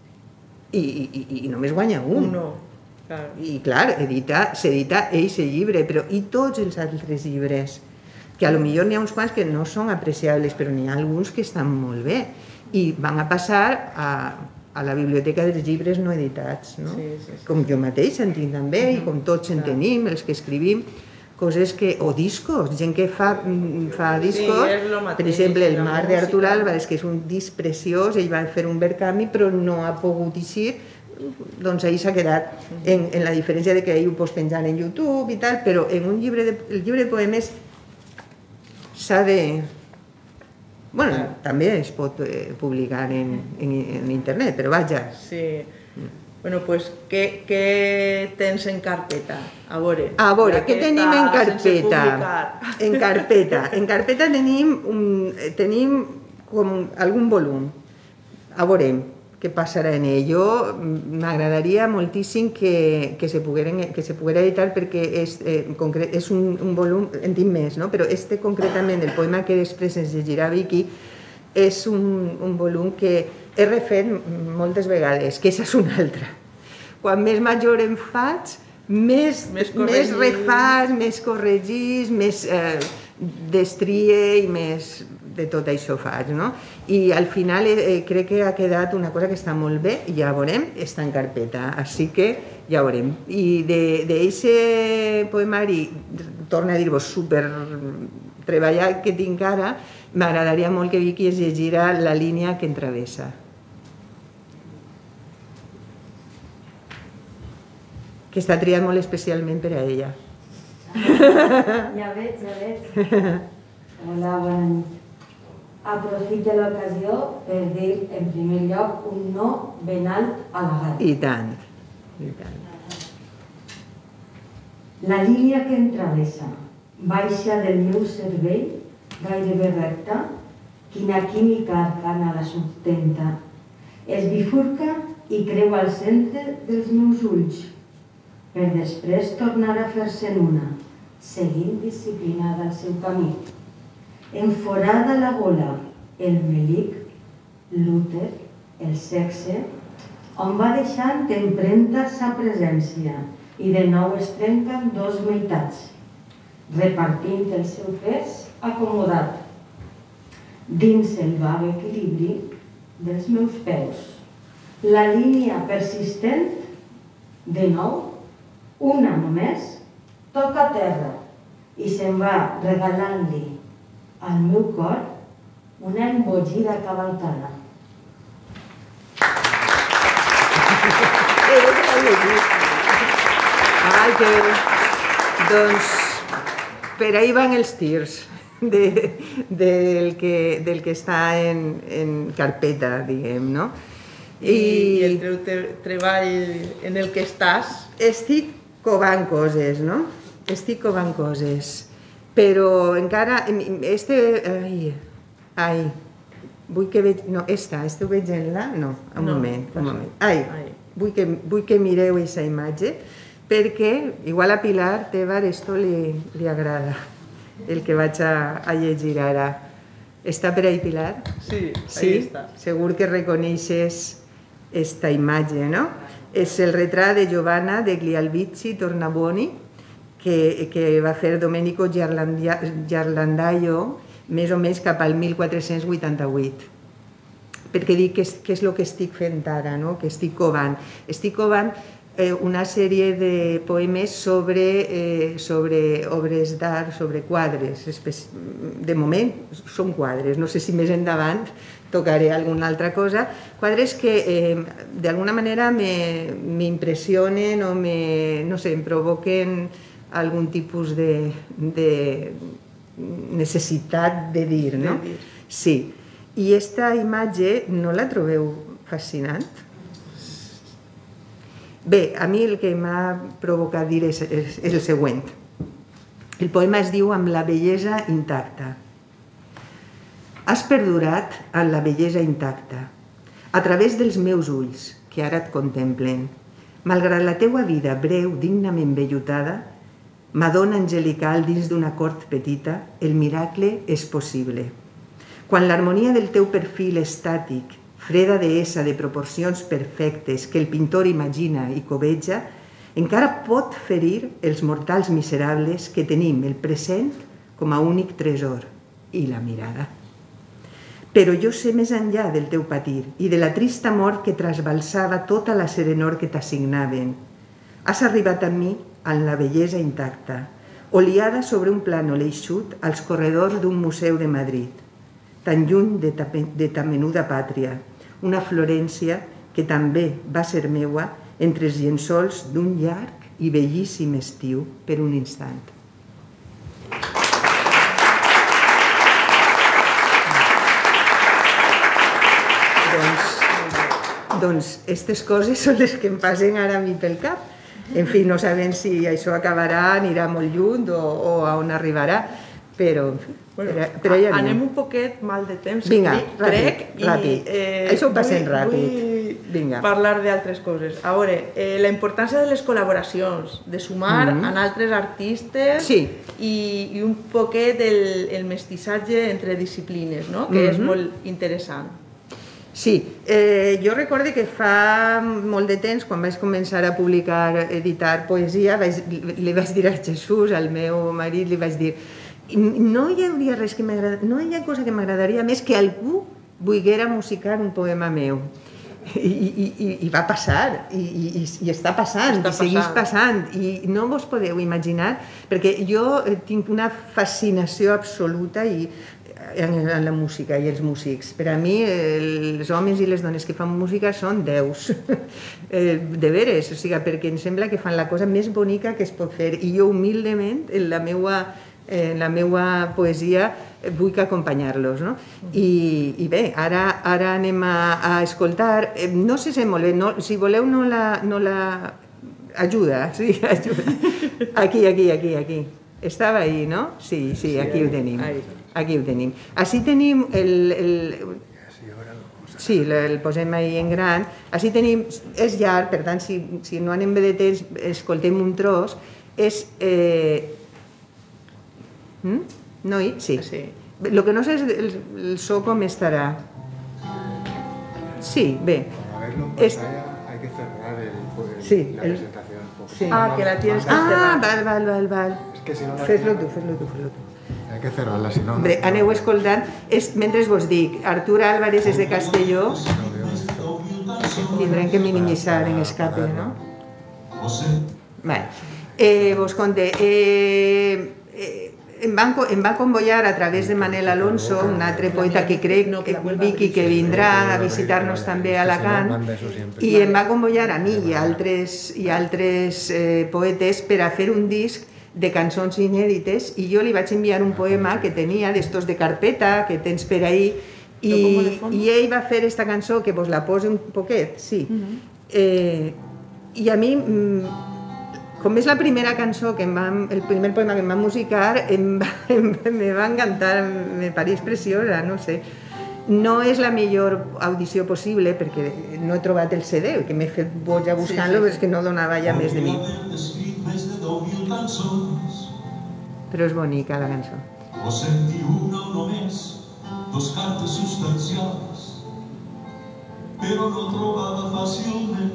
i només guanya un. I clar, s'edita eixe llibre, però i tots els altres llibres? Que potser n'hi ha uns quants que no són apreciables, però n'hi ha alguns que estan molt bé i van a passar a la biblioteca dels llibres no editats, com jo mateix en tinc també i com tots en tenim, els que escrivim, coses que... o discos, gent que fa discos, per exemple el Mar d'Artur Álvarez, que és un disc preciós, ell va fer un Verkami però no ha pogut eixir, doncs ahir s'ha quedat en la diferència que ell ho pots penjar en YouTube i tal, però en un llibre de poemes s'ha de Bueno, també es pot publicar en internet, però vaja. Sí. Bueno, doncs, què tens en carpeta? A veure, què tenim en carpeta? En carpeta tenim com algun volum. A veure què passarà en ell. M'agradaria moltíssim que se poguera editar perquè és un volum, en tinc més, però concretament, el poema que després ens llegirà Vicky, és un volum que he refet moltes vegades, que és una altra. Quan més major em faig, més refàs, més corregís, més destrie i més de tot això faig, no? I al final crec que ha quedat una cosa que està molt bé, ja veurem, està en carpeta, així que ja veurem. I d'aquest poemari, torno a dir-vos, super treballat que tinc ara, m'agradaria molt que Vicky es llegirà la línia que en travessa. Que està triat molt especialment per a ella. Ja veig. Hola, bona nit. Aprofito l'ocasió per dir, en primer lloc, un no ben alt a la gana. I tant. La línia que em travessa baixa del meu cervell, gairebé recta, quina química arcana la sustenta. Es bifurca i creua el centre dels meus ulls, per després tornar a fer-se'n una, seguint disciplinada el seu camí. Enforada la gola, el melic, l'úter, el sexe, on va deixant empremta sa presència i de nou es trenquen dos meitats, repartint el seu pes acomodat dins el vague equilibri dels meus peus. La línia persistent, de nou, una només, toca terra i se'n va regalant-li al meu cor una embogida cavalcada. Ai, que bé. Doncs per ahí van els tirs del que està en carpeta, diguem, no? I el teu treball en el que estàs? Estic covant coses, no? Estic covant coses. Però encara... Ai, vull que veig... No, esteu veient-la? No, un moment. Ai, vull que mireu aquesta imatge, perquè igual a Pilar Tebar esto li agrada, el que vaig a llegir ara. Està per ahí, Pilar? Sí, ahí està. Segur que reconeixes esta imatge, no? És el retrat de Giovanna de Glialvici Tornabuoni, que va fer Domenico Ghirlandaio més o menys cap al 1488. Perquè dic que és el que estic fent ara, que estic covant. Estic covant una sèrie de poemes sobre obres d'art, sobre quadres. De moment són quadres, no sé si més endavant tocaré alguna altra cosa. Quadres que d'alguna manera m'impressionen o em provoquen algun tipus de necessitat de dir, no? Sí. I aquesta imatge no la trobeu fascinant? Bé, a mi el que m'ha provocat dir és el següent. El poema es diu Amb la bellesa intacta. Has perdurat en la bellesa intacta, a través dels meus ulls, que ara et contemplen. Malgrat la teua vida breu, dignament vellutada, Madonna angelical dins d'una cort petita, el miracle és possible. Quan l'harmonia del teu perfil estàtic, freda deessa de proporcions perfectes que el pintor imagina i cobeja, encara pot ferir els mortals miserables que tenim el present com a únic tresor i la mirada. Però jo sé més enllà del teu patir i de la trista mort que trasbalsava tota la serenor que t'assignaven. Has arribat a mi en la bellesa intacta, oliada sobre un plànol eixut als corredors d'un museu de Madrid, tan lluny de ta menuda pàtria, una Florència que també va ser meua entre els llençols d'un llarg i bellíssim estiu per un instant. Doncs aquestes coses són les que em passen ara a mi pel cap. En fi, no sabem si això acabarà, anirà molt lluny o a on arribarà, però ja anem un poquet mal de temps, crec, ràpid. Això ho passem ràpid. Vull parlar d'altres coses. A veure, la importància de les col·laboracions, de sumar amb altres artistes i un poquet el mestissatge entre disciplines, que és molt interessant. Sí, jo recordo que fa molt de temps, quan vaig començar a publicar, editar poesia, li vaig dir a Jesús, al meu marit, li vaig dir no hi hauria res que m'agradaria, no hi ha cosa que m'agradaria més que algú volguera musicar un poema meu. I va passar, i està passant, i segueix passant, i no vos podeu imaginar, perquè jo tinc una fascinació absoluta en la música i els músics. Per a mi, els homes i les dones que fan música són déus, de veres, perquè em sembla que fan la cosa més bonica que es pot fer, i jo humilment, en la meua poesia, vull acompanyar-los. I bé, ara anem a escoltar, no sé si molt bé, si voleu no la... Ajuda, sí, ajuda. Aquí. Estava ahí, no? Sí, aquí ho tenim. Aquí ho tenim. Així tenim el... Sí, el posem ahí en gran. Així tenim... És llarg, per tant, si no anem bé de temps, escoltem un tros. És... No, sí. El que no sé és el so com estarà. Sí, bé. Para verlo en pantalla hay que cerrar la presentación. Ah, que la tienes que cerrar. Val. Es que si no... Fes-lo tu. Hay que cerrarla, si no... Hombre, aneu escoltant. Mentre vos dic, Artur Álvarez és de Castelló. Tindrem que minimitzar en escape, no? Vale. Vos conté. Em va convoyar a través de Manel Alonso, un altre poeta que crec, Vicky, que vindrà a visitar-nos també a Alacant, i em va convoyar a mi i altres poetes per a fer un disc de cançons inèdites, i jo li vaig enviar un poema que tenia d'estos de carpeta, que tens per ahí, i ell va fer esta cançó, que vos la poso un poquet, sí. I a mi... Com és la primera cançó, el primer poema que em va musicar, me va encantar, me pareix preciosa, no sé. No és la millor audició possible, perquè no he trobat el CD, que m'he fet boja buscant-lo, però és que no donava ja més de mi. Però és bonica, la cançó. O sentir una o només, dos cartes substancials, però no trobava fàcilment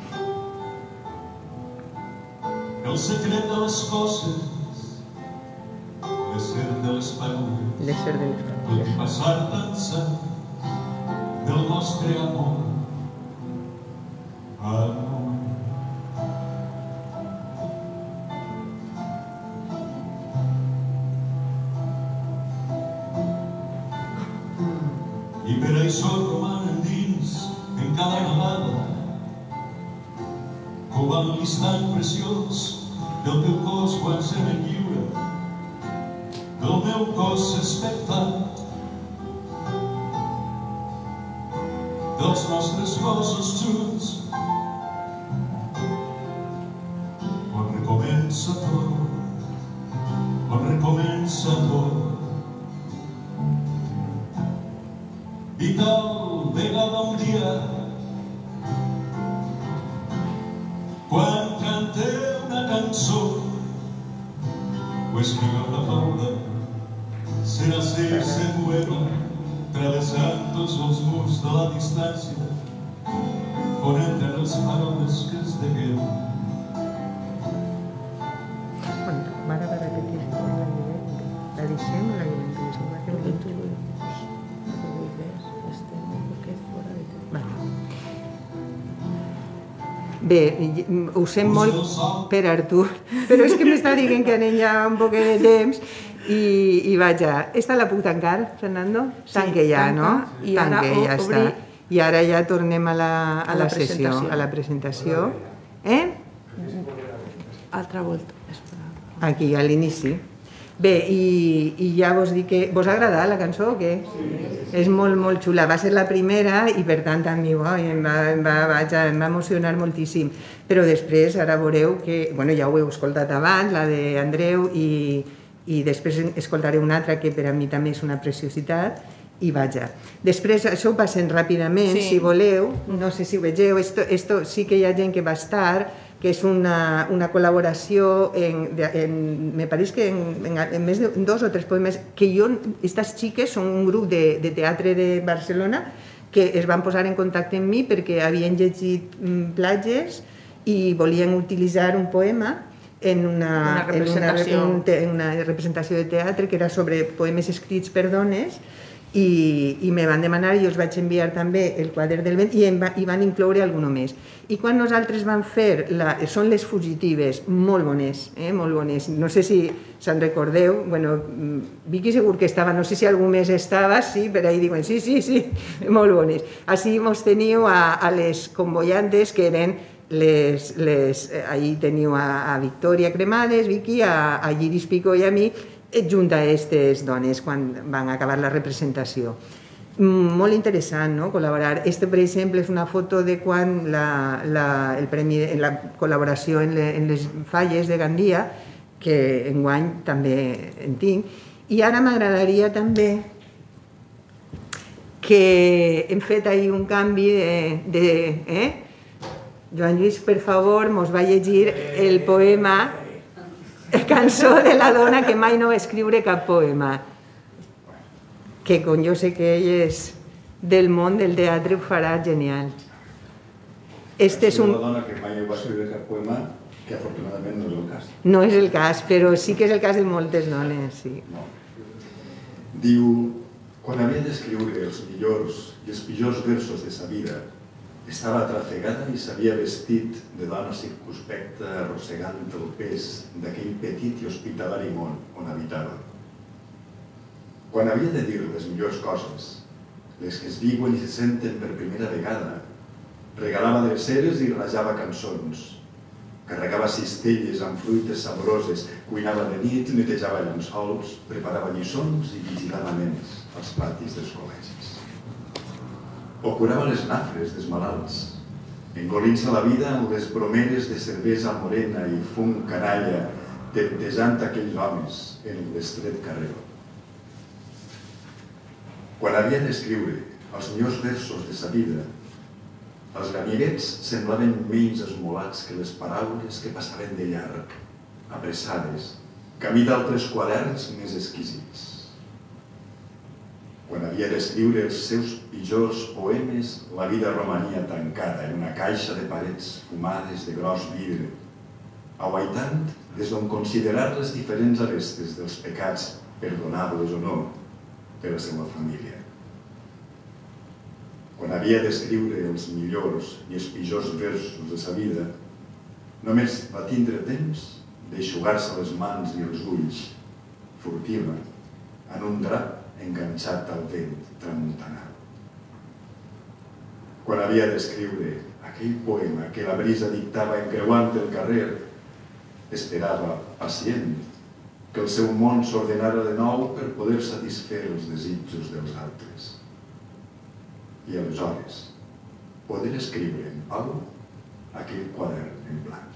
el secret de les coses, l'ésser de les paraules, tot passar pensant del nostre amor. I per això romanen dins en cada vegada com a l'instant preciós del teu cos quan se me lliura, del meu cos expectant, dels nostres cossos junts, quan recomença tot, i tal vegada un dia, quan canteu una cançó o escriveu una faula, serà ese poema travessant tots els murs de la distància, fonent en les paraules que ens degueu. Mare va repetir la dicem o la guiem? Bé, ho sent molt per Artur, però és que m'està dient que anem ja un poc de temps i vaja. Esta la puc tancar, Fernando? Tanque ja, no? Tanque, ja està. I ara ja tornem a la sessió, a la presentació. Altra volta. Aquí, a l'inici. Bé, i ja vos dic que... Vos ha agradat la cançó o què? És molt, molt xula. Va ser la primera i per tant a mi em va emocionar moltíssim. Però després ara veureu que... Bueno, ja ho heu escoltat abans, la d'Andreu, i després escoltaré una altra que per a mi també és una preciositat, i vaja. Després, això ho passem ràpidament, si voleu, no sé si ho vegeu, esto sí que hi ha gent que va estar, que és una col·laboració, me pareix que en més de 2 o 3 poemes, que estas xiques són un grup de teatre de Barcelona que es van posar en contacte amb mi perquè havien llegit Platges i volien utilitzar un poema en una representació de teatre que era sobre poemes escrits per dones, i me van demanar, i us vaig enviar també el quadern del vent, i van incloure alguna més. I quan nosaltres vam fer, són les fugitives, molt bones, molt bones. No sé si se'n recordeu, bueno, Vicky segur que estava, no sé si algú més estava, sí, per ahí diuen, sí, molt bones. Així mos teniu a les convoyantes, que eren ahí teniu a Victòria Cremades, Vicky, a Lliris Picó i a mi, junt a aquestes dones quan van acabar la representació. Molt interessant, no?, col·laborar. Per exemple, és una foto de quan la col·laboració en les falles de Gandia, que enguany també en tinc. I ara m'agradaria també que hem fet ahir un canvi de... Joan Lluís, per favor, mos va llegir el poema Cançó de la dona que mai no va escriure cap poema, que com jo sé que ell és del món del teatre ho farà genial. És una dona que mai va escriure cap poema, que afortunadament no és el cas. No és el cas, però sí que és el cas de moltes dones, sí. Diu, quan havia d'escriure els millors i els pitjors versos de sa vida, estava trafegada i s'havia vestit de dona circunspecta arrossegant el pes d'aquell petit i hospitalari món on habitava. Quan havia de dir les millors coses, les que es viuen i se senten per primera vegada, regalava dreceres i rajava cançons, carregava cistelles amb fruites saboroses, cuinava de nit, netejava llençols, preparava lliçons i vigilava nens als patis dels col·legis. O curava les nafres dels malalts, engolint-se la vida amb les bromeres de cervesa morena i fum canalla, temptejant aquells homes en l'estret carreró. Quan havia d'escriure els millors versos de sa vida, els ganivets semblaven menys esmolats que les paraules que passaven de llarg, apressades, camí d'altres quaderns més exquisits. Quan havia d'escriure els seus pitjors poemes, la vida romania tancada en una caixa de parets fumades de gros vidre, aguaitant des d'on considerar les diferents arestes dels pecats perdonables o no per la seva família. Quan havia d'escriure els millors i els pitjors versos de sa vida, només va tindre temps d'eixugar-se les mans i els ulls, furtiva, en un drap enganxat al vent tramuntanat. Quan havia d'escriure aquell poema que la brisa dictava encreuant el carrer, esperava, pacient, que el seu món s'ordenara de nou per poder satisfer els desitjos dels altres. I aleshores, poder escriure en pau aquell quadern en blanc.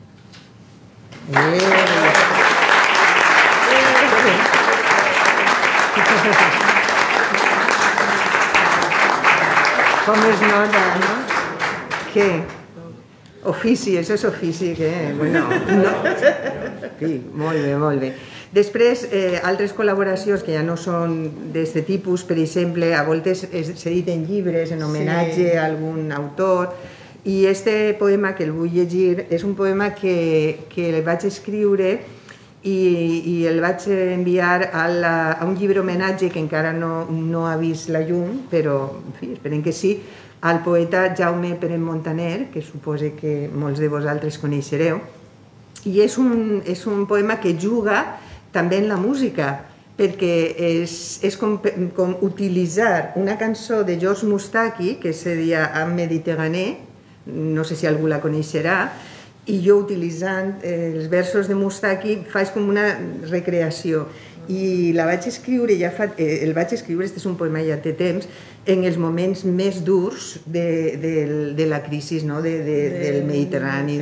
Com es nota, no? Què? Ofici, això és ofici, què? Bueno, no. Sí, molt bé, molt bé. Després, altres col·laboracions que ja no són d'aquest tipus, per exemple, a voltes s'editen llibres en homenatge a algun autor, i este poema que el vull llegir és un poema que el vaig escriure i el vaig enviar a un llibre homenatge que encara no ha vist la llum, però en fi, esperem que sí, al poeta Jaume Pérez Montaner, que suposo que molts de vosaltres coneixereu, i és un poema que juga també en la música, perquè és com utilitzar una cançó de Georges Moustaki, que se deia En Méditerranée, no sé si algú la coneixerà, i jo utilitzant els versos de Moustaki faig com una recreació i la vaig escriure, este és un poema, ja té temps, en els moments més durs de la crisi del Mediterrani,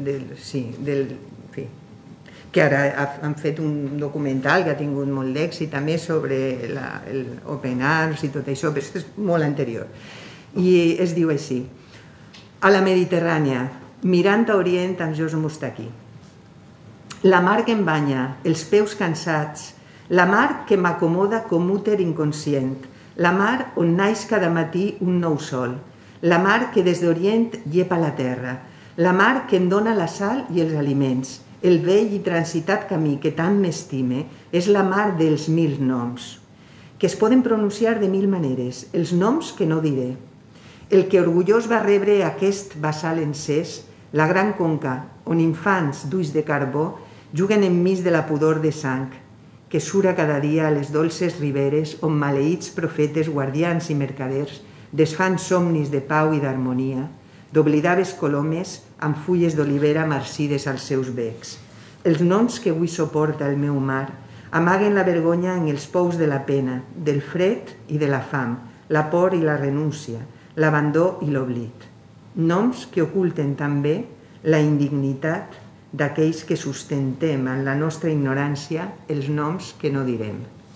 que ara han fet un documental que ha tingut molt d'èxit també sobre l'Open Arms i tot això, però això és molt anterior. I es diu així: a la Mediterrània, mirant a Orient amb Josu Moustaki. La mar que em banya, els peus cansats, la mar que m'acomoda com úter inconscient, la mar on naix cada matí un nou sol, la mar que des d'Orient llepa la terra, la mar que em dóna la sal i els aliments, el vell i transitat camí que tant m'estime, és la mar dels 1000 noms, que es poden pronunciar de 1000 maneres, els noms que no diré. El que orgullós va rebre aquest vassal encès, la gran conca, on infants d'ulls de carbó juguen enmig de la pudor de sang, que sura cada dia a les dolces riberes on maleïts profetes, guardians i mercaders desfan somnis de pau i d'harmonia, d'oblidaves colomes amb fulles d'olivera marcides als seus becs. Els noms que avui suporta el meu mar amaguen la vergonya en els pous de la pena, del fred i de la fam, la por i la renúncia, l'abandó i l'oblit. Noms que oculten també la indignitat d'aquells que sustentem en la nostra ignorància els noms que no direm.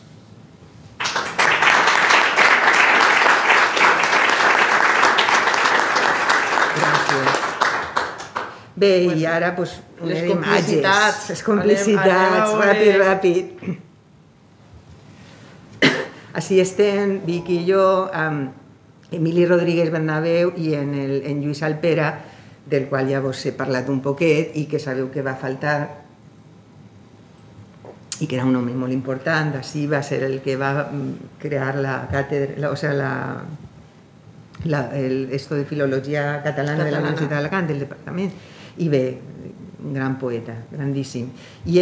Gràcies. Bé, i ara unes imatges. Les complicitats, ràpid. Així estem, Vicky i jo, amb Emili Rodríguez Bernabéu i en Lluís Alpera, del qual ja vos he parlat un poquet i que sabeu que va faltar i que era un home molt important. Així va ser el que va crear la càtedra, o sigui, esto de filologia catalana de la Universitat d'Alacant, del departament. I bé, un gran poeta, grandíssim. I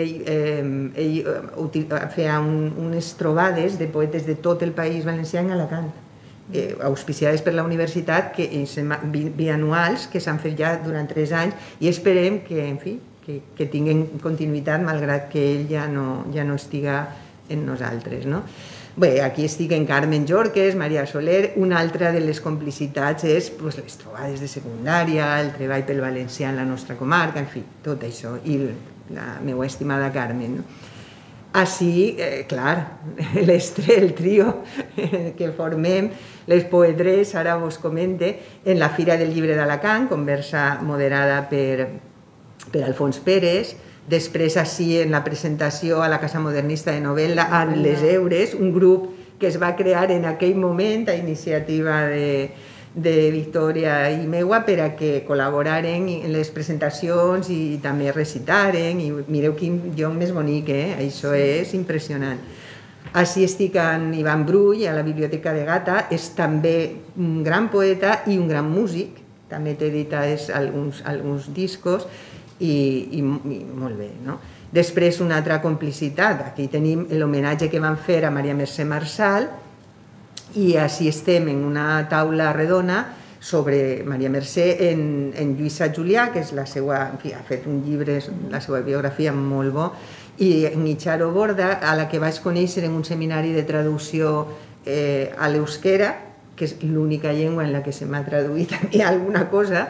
ell feia unes trobades de poetes de tot el País Valencià en Alacant, auspiciades per la universitat, bianuals, que s'han fet ja durant 3 anys, i esperem que tinguin continuïtat malgrat que ell ja no estiga en nosaltres. Bé, aquí estic en Carmen Jorques, Maria Soler. Una altra de les complicitats és les trobades de secundària, el treball pel valencià en la nostra comarca, en fi, tot això, i la meva estimada Carmen. Així, clar, el trio que formem, les poetres, ara vos comente, en la Fira del Llibre d'Alacant, conversa moderada per Alfons Pérez, després així en la presentació a la Casa Modernista de Novel·la, amb les Eures, un grup que es va crear en aquell moment a iniciativa de Victòria i meua per a que col·laboraren en les presentacions i també recitaren, i mireu quin lloc més bonic, això és impressionant. Així estic amb Ivan Brull a la Biblioteca de Gata, és també un gran poeta i un gran músic, també té editades alguns discos i molt bé. Després una altra complicitat, aquí tenim l'homenatge que van fer a Maria Mercè Marçal, i així estem en una taula redona sobre Maria Mercè en Lluïsa Julià, que és la seva, ha fet un llibre, la seva biografia molt bo, i en Icharo Borda, a la que vaig conèixer en un seminari de traducció a l'euskera, que és l'única llengua en la que se m'ha traduït a mi alguna cosa,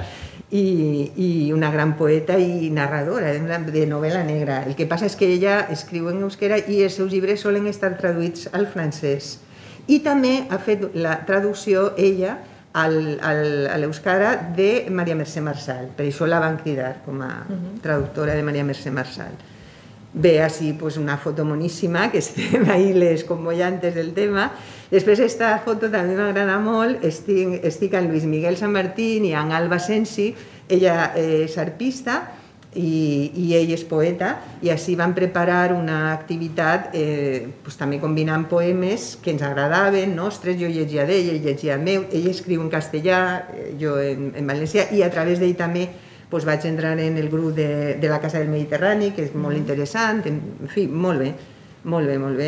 i una gran poeta i narradora de novel·la negra. El que passa és que ella escriu en euskera i els seus llibres solen estar traduïts al francès. I també ha fet la traducció, ella, a l'euskara de Maria Mercè Marçal. Per això la van cridar com a traductora de Maria Mercè Marçal. Bé, així una foto moníssima, que estem ahí les convoyantes del tema. Després aquesta foto també m'agrada molt, estic amb Luis Miguel San Martín i amb Alba Sensi, ella és arpista i ell és poeta, i així van preparar una activitat també combinant poemes que ens agradaven, nostres, jo llegia d'ell, ell llegia el meu, ell escriu en castellà, jo en valencià, i a través d'ell també vaig entrar en el grup de la Casa del Mediterrani, que és molt interessant, en fi, molt bé, molt bé, molt bé.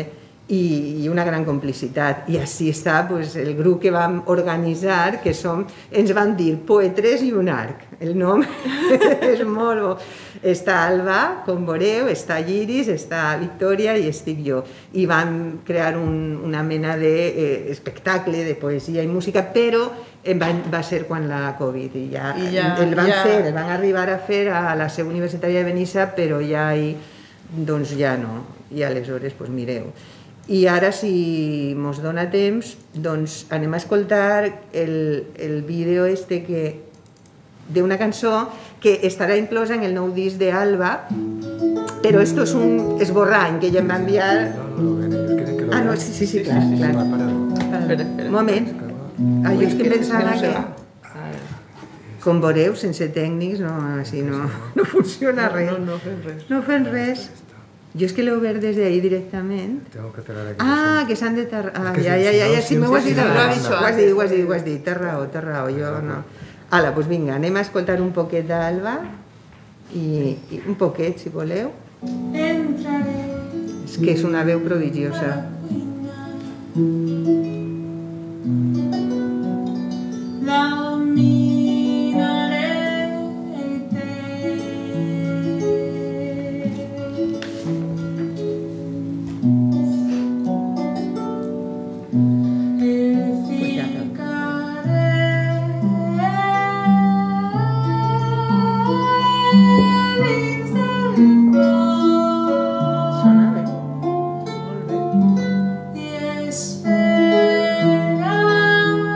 i una gran complicitat. I així està pues, el grup que vam organitzar, que ens van dir Poetres i un arc. El nom és molt bo. Està Alba, com veureu, està Lliris, està Victòria i estic jo. I vam crear una mena d'espectacle de poesia i música, però va ser quan la Covid. I el van arribar a fer a la Seu Universitària de Benissa, però ja no. I aleshores, doncs mireu. I ara, si mos dona temps, doncs anem a escoltar el vídeo d'una cançó que estarà inclosa en el nou disc d'Alba, però esto és un esborrany que ella em va enviar... Ah, no, sí, clar. Un moment. Jo és que pensava que... Com veureu, sense tècnics no funciona res. No fem res. Jo és que l'he obert des d'ahí directament. Ah, que s'han de... Ja, sí, m'ho has dit. Ho has dit, té raó, jo no. Ala, doncs vinga, anem a escoltar un poquet d'Alba, i un poquet, si voleu. És que és una veu prodigiosa. Espera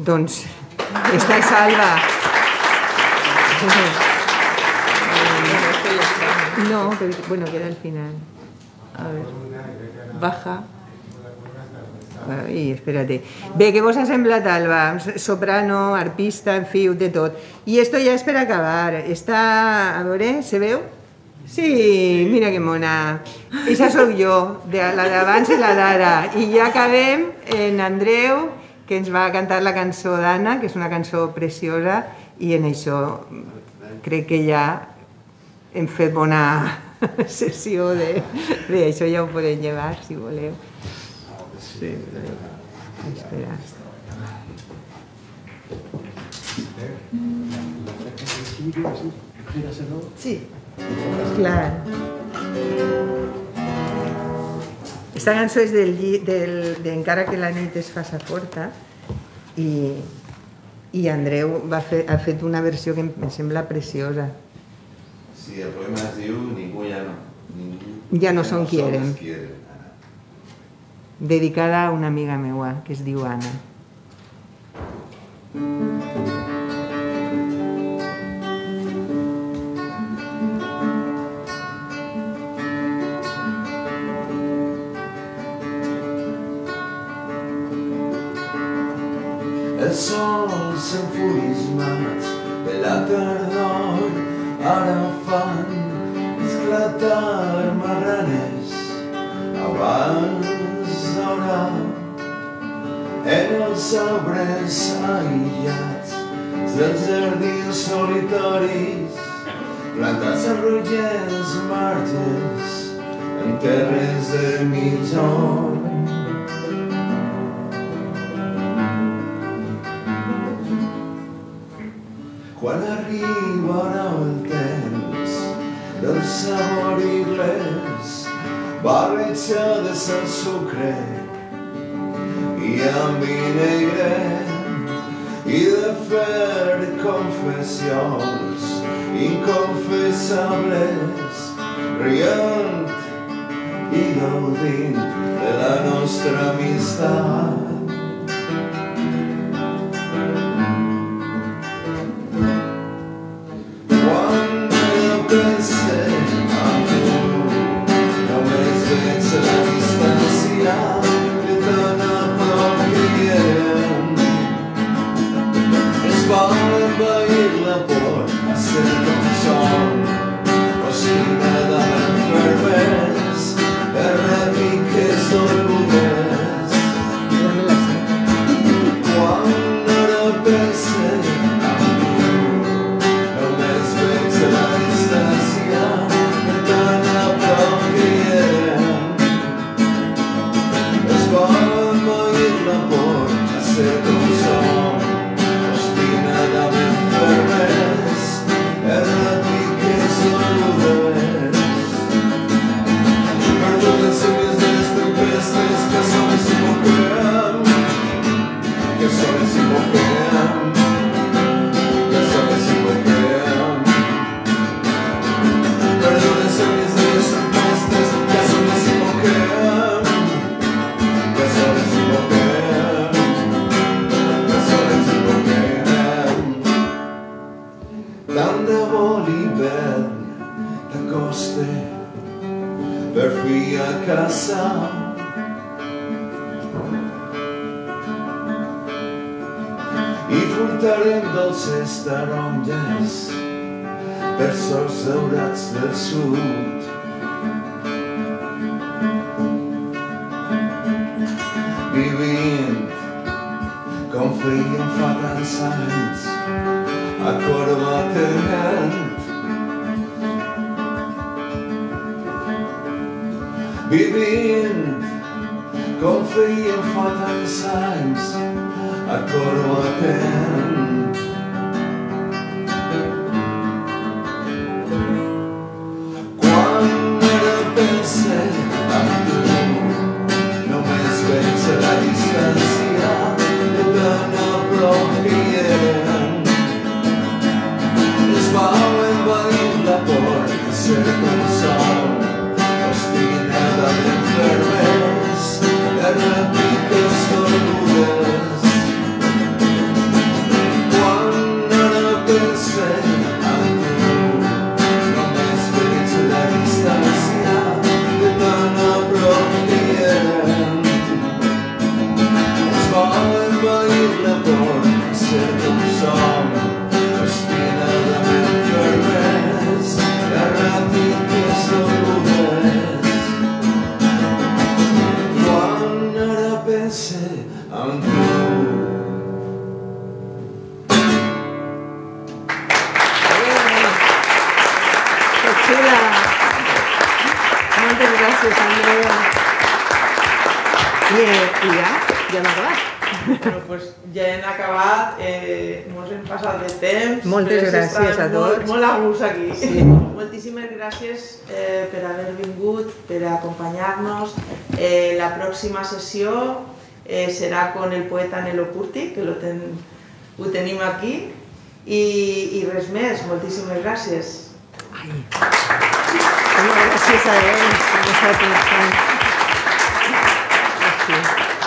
Doncs, estàs salva. No, pero bueno, queda al final. A ver, baja. Ai, espérate. Bé, què vos ha semblat, Alba? Soprano, arpista, en fi, de tot. I esto ja és per acabar. Està, a veure, se veu? Sí, mira que mona. Esa soc jo, la d'abans i la d'ara. I ja acabem en Andreu, que ens va cantar la cançó d'Anna, que és una cançó preciosa, i en això crec que ja hem fet bona sessió d'això, ja ho podem llevar, si voleu. Sí, espera. Sí, clar. Aquesta cançó és d'Encara que la nit es faça forta i Andreu ha fet una versió que em sembla preciosa. Sí, el poema es diu Ningú ja no. Ja no son quieren. Dedicada a una amiga meua que es diu Anna. El sol s'enfurismat de la tardor ara fan esclatar marranes abans d'hora en els arbres aïllats dels jardins solitaris plantats en rogents marges en terres de migjorn. Quan arribarà el temps del sabor inglès barrejades al sucre i amb vinegret i de fer confessions inconfessables rient i gaudint de la nostra amistat. Per fi a casa i furtarem dolces taronges per sols daurats del sud. Vivint com feien fa tants anys a Corbatenent. Vivint com feien fa tants anys a Corbatenent. Quan ara pense en tu només veig la distància de tan a prop que hi eren. Es va envair la por de ser com som, obstinada d'enfermers, de repiques dormudes. gràcies, Andrea. I ja hem acabat. Bueno, doncs ja hem acabat, ens hem passat de temps. Moltes gràcies a tots. Molt a gust aquí. Sí. Moltíssimes gràcies per haver vingut, per acompanyar-nos. La pròxima sessió serà con el poeta Nelo Curti, que ho tenim aquí. I res més, moltíssimes gràcies. Gràcies a ells. Gràcies.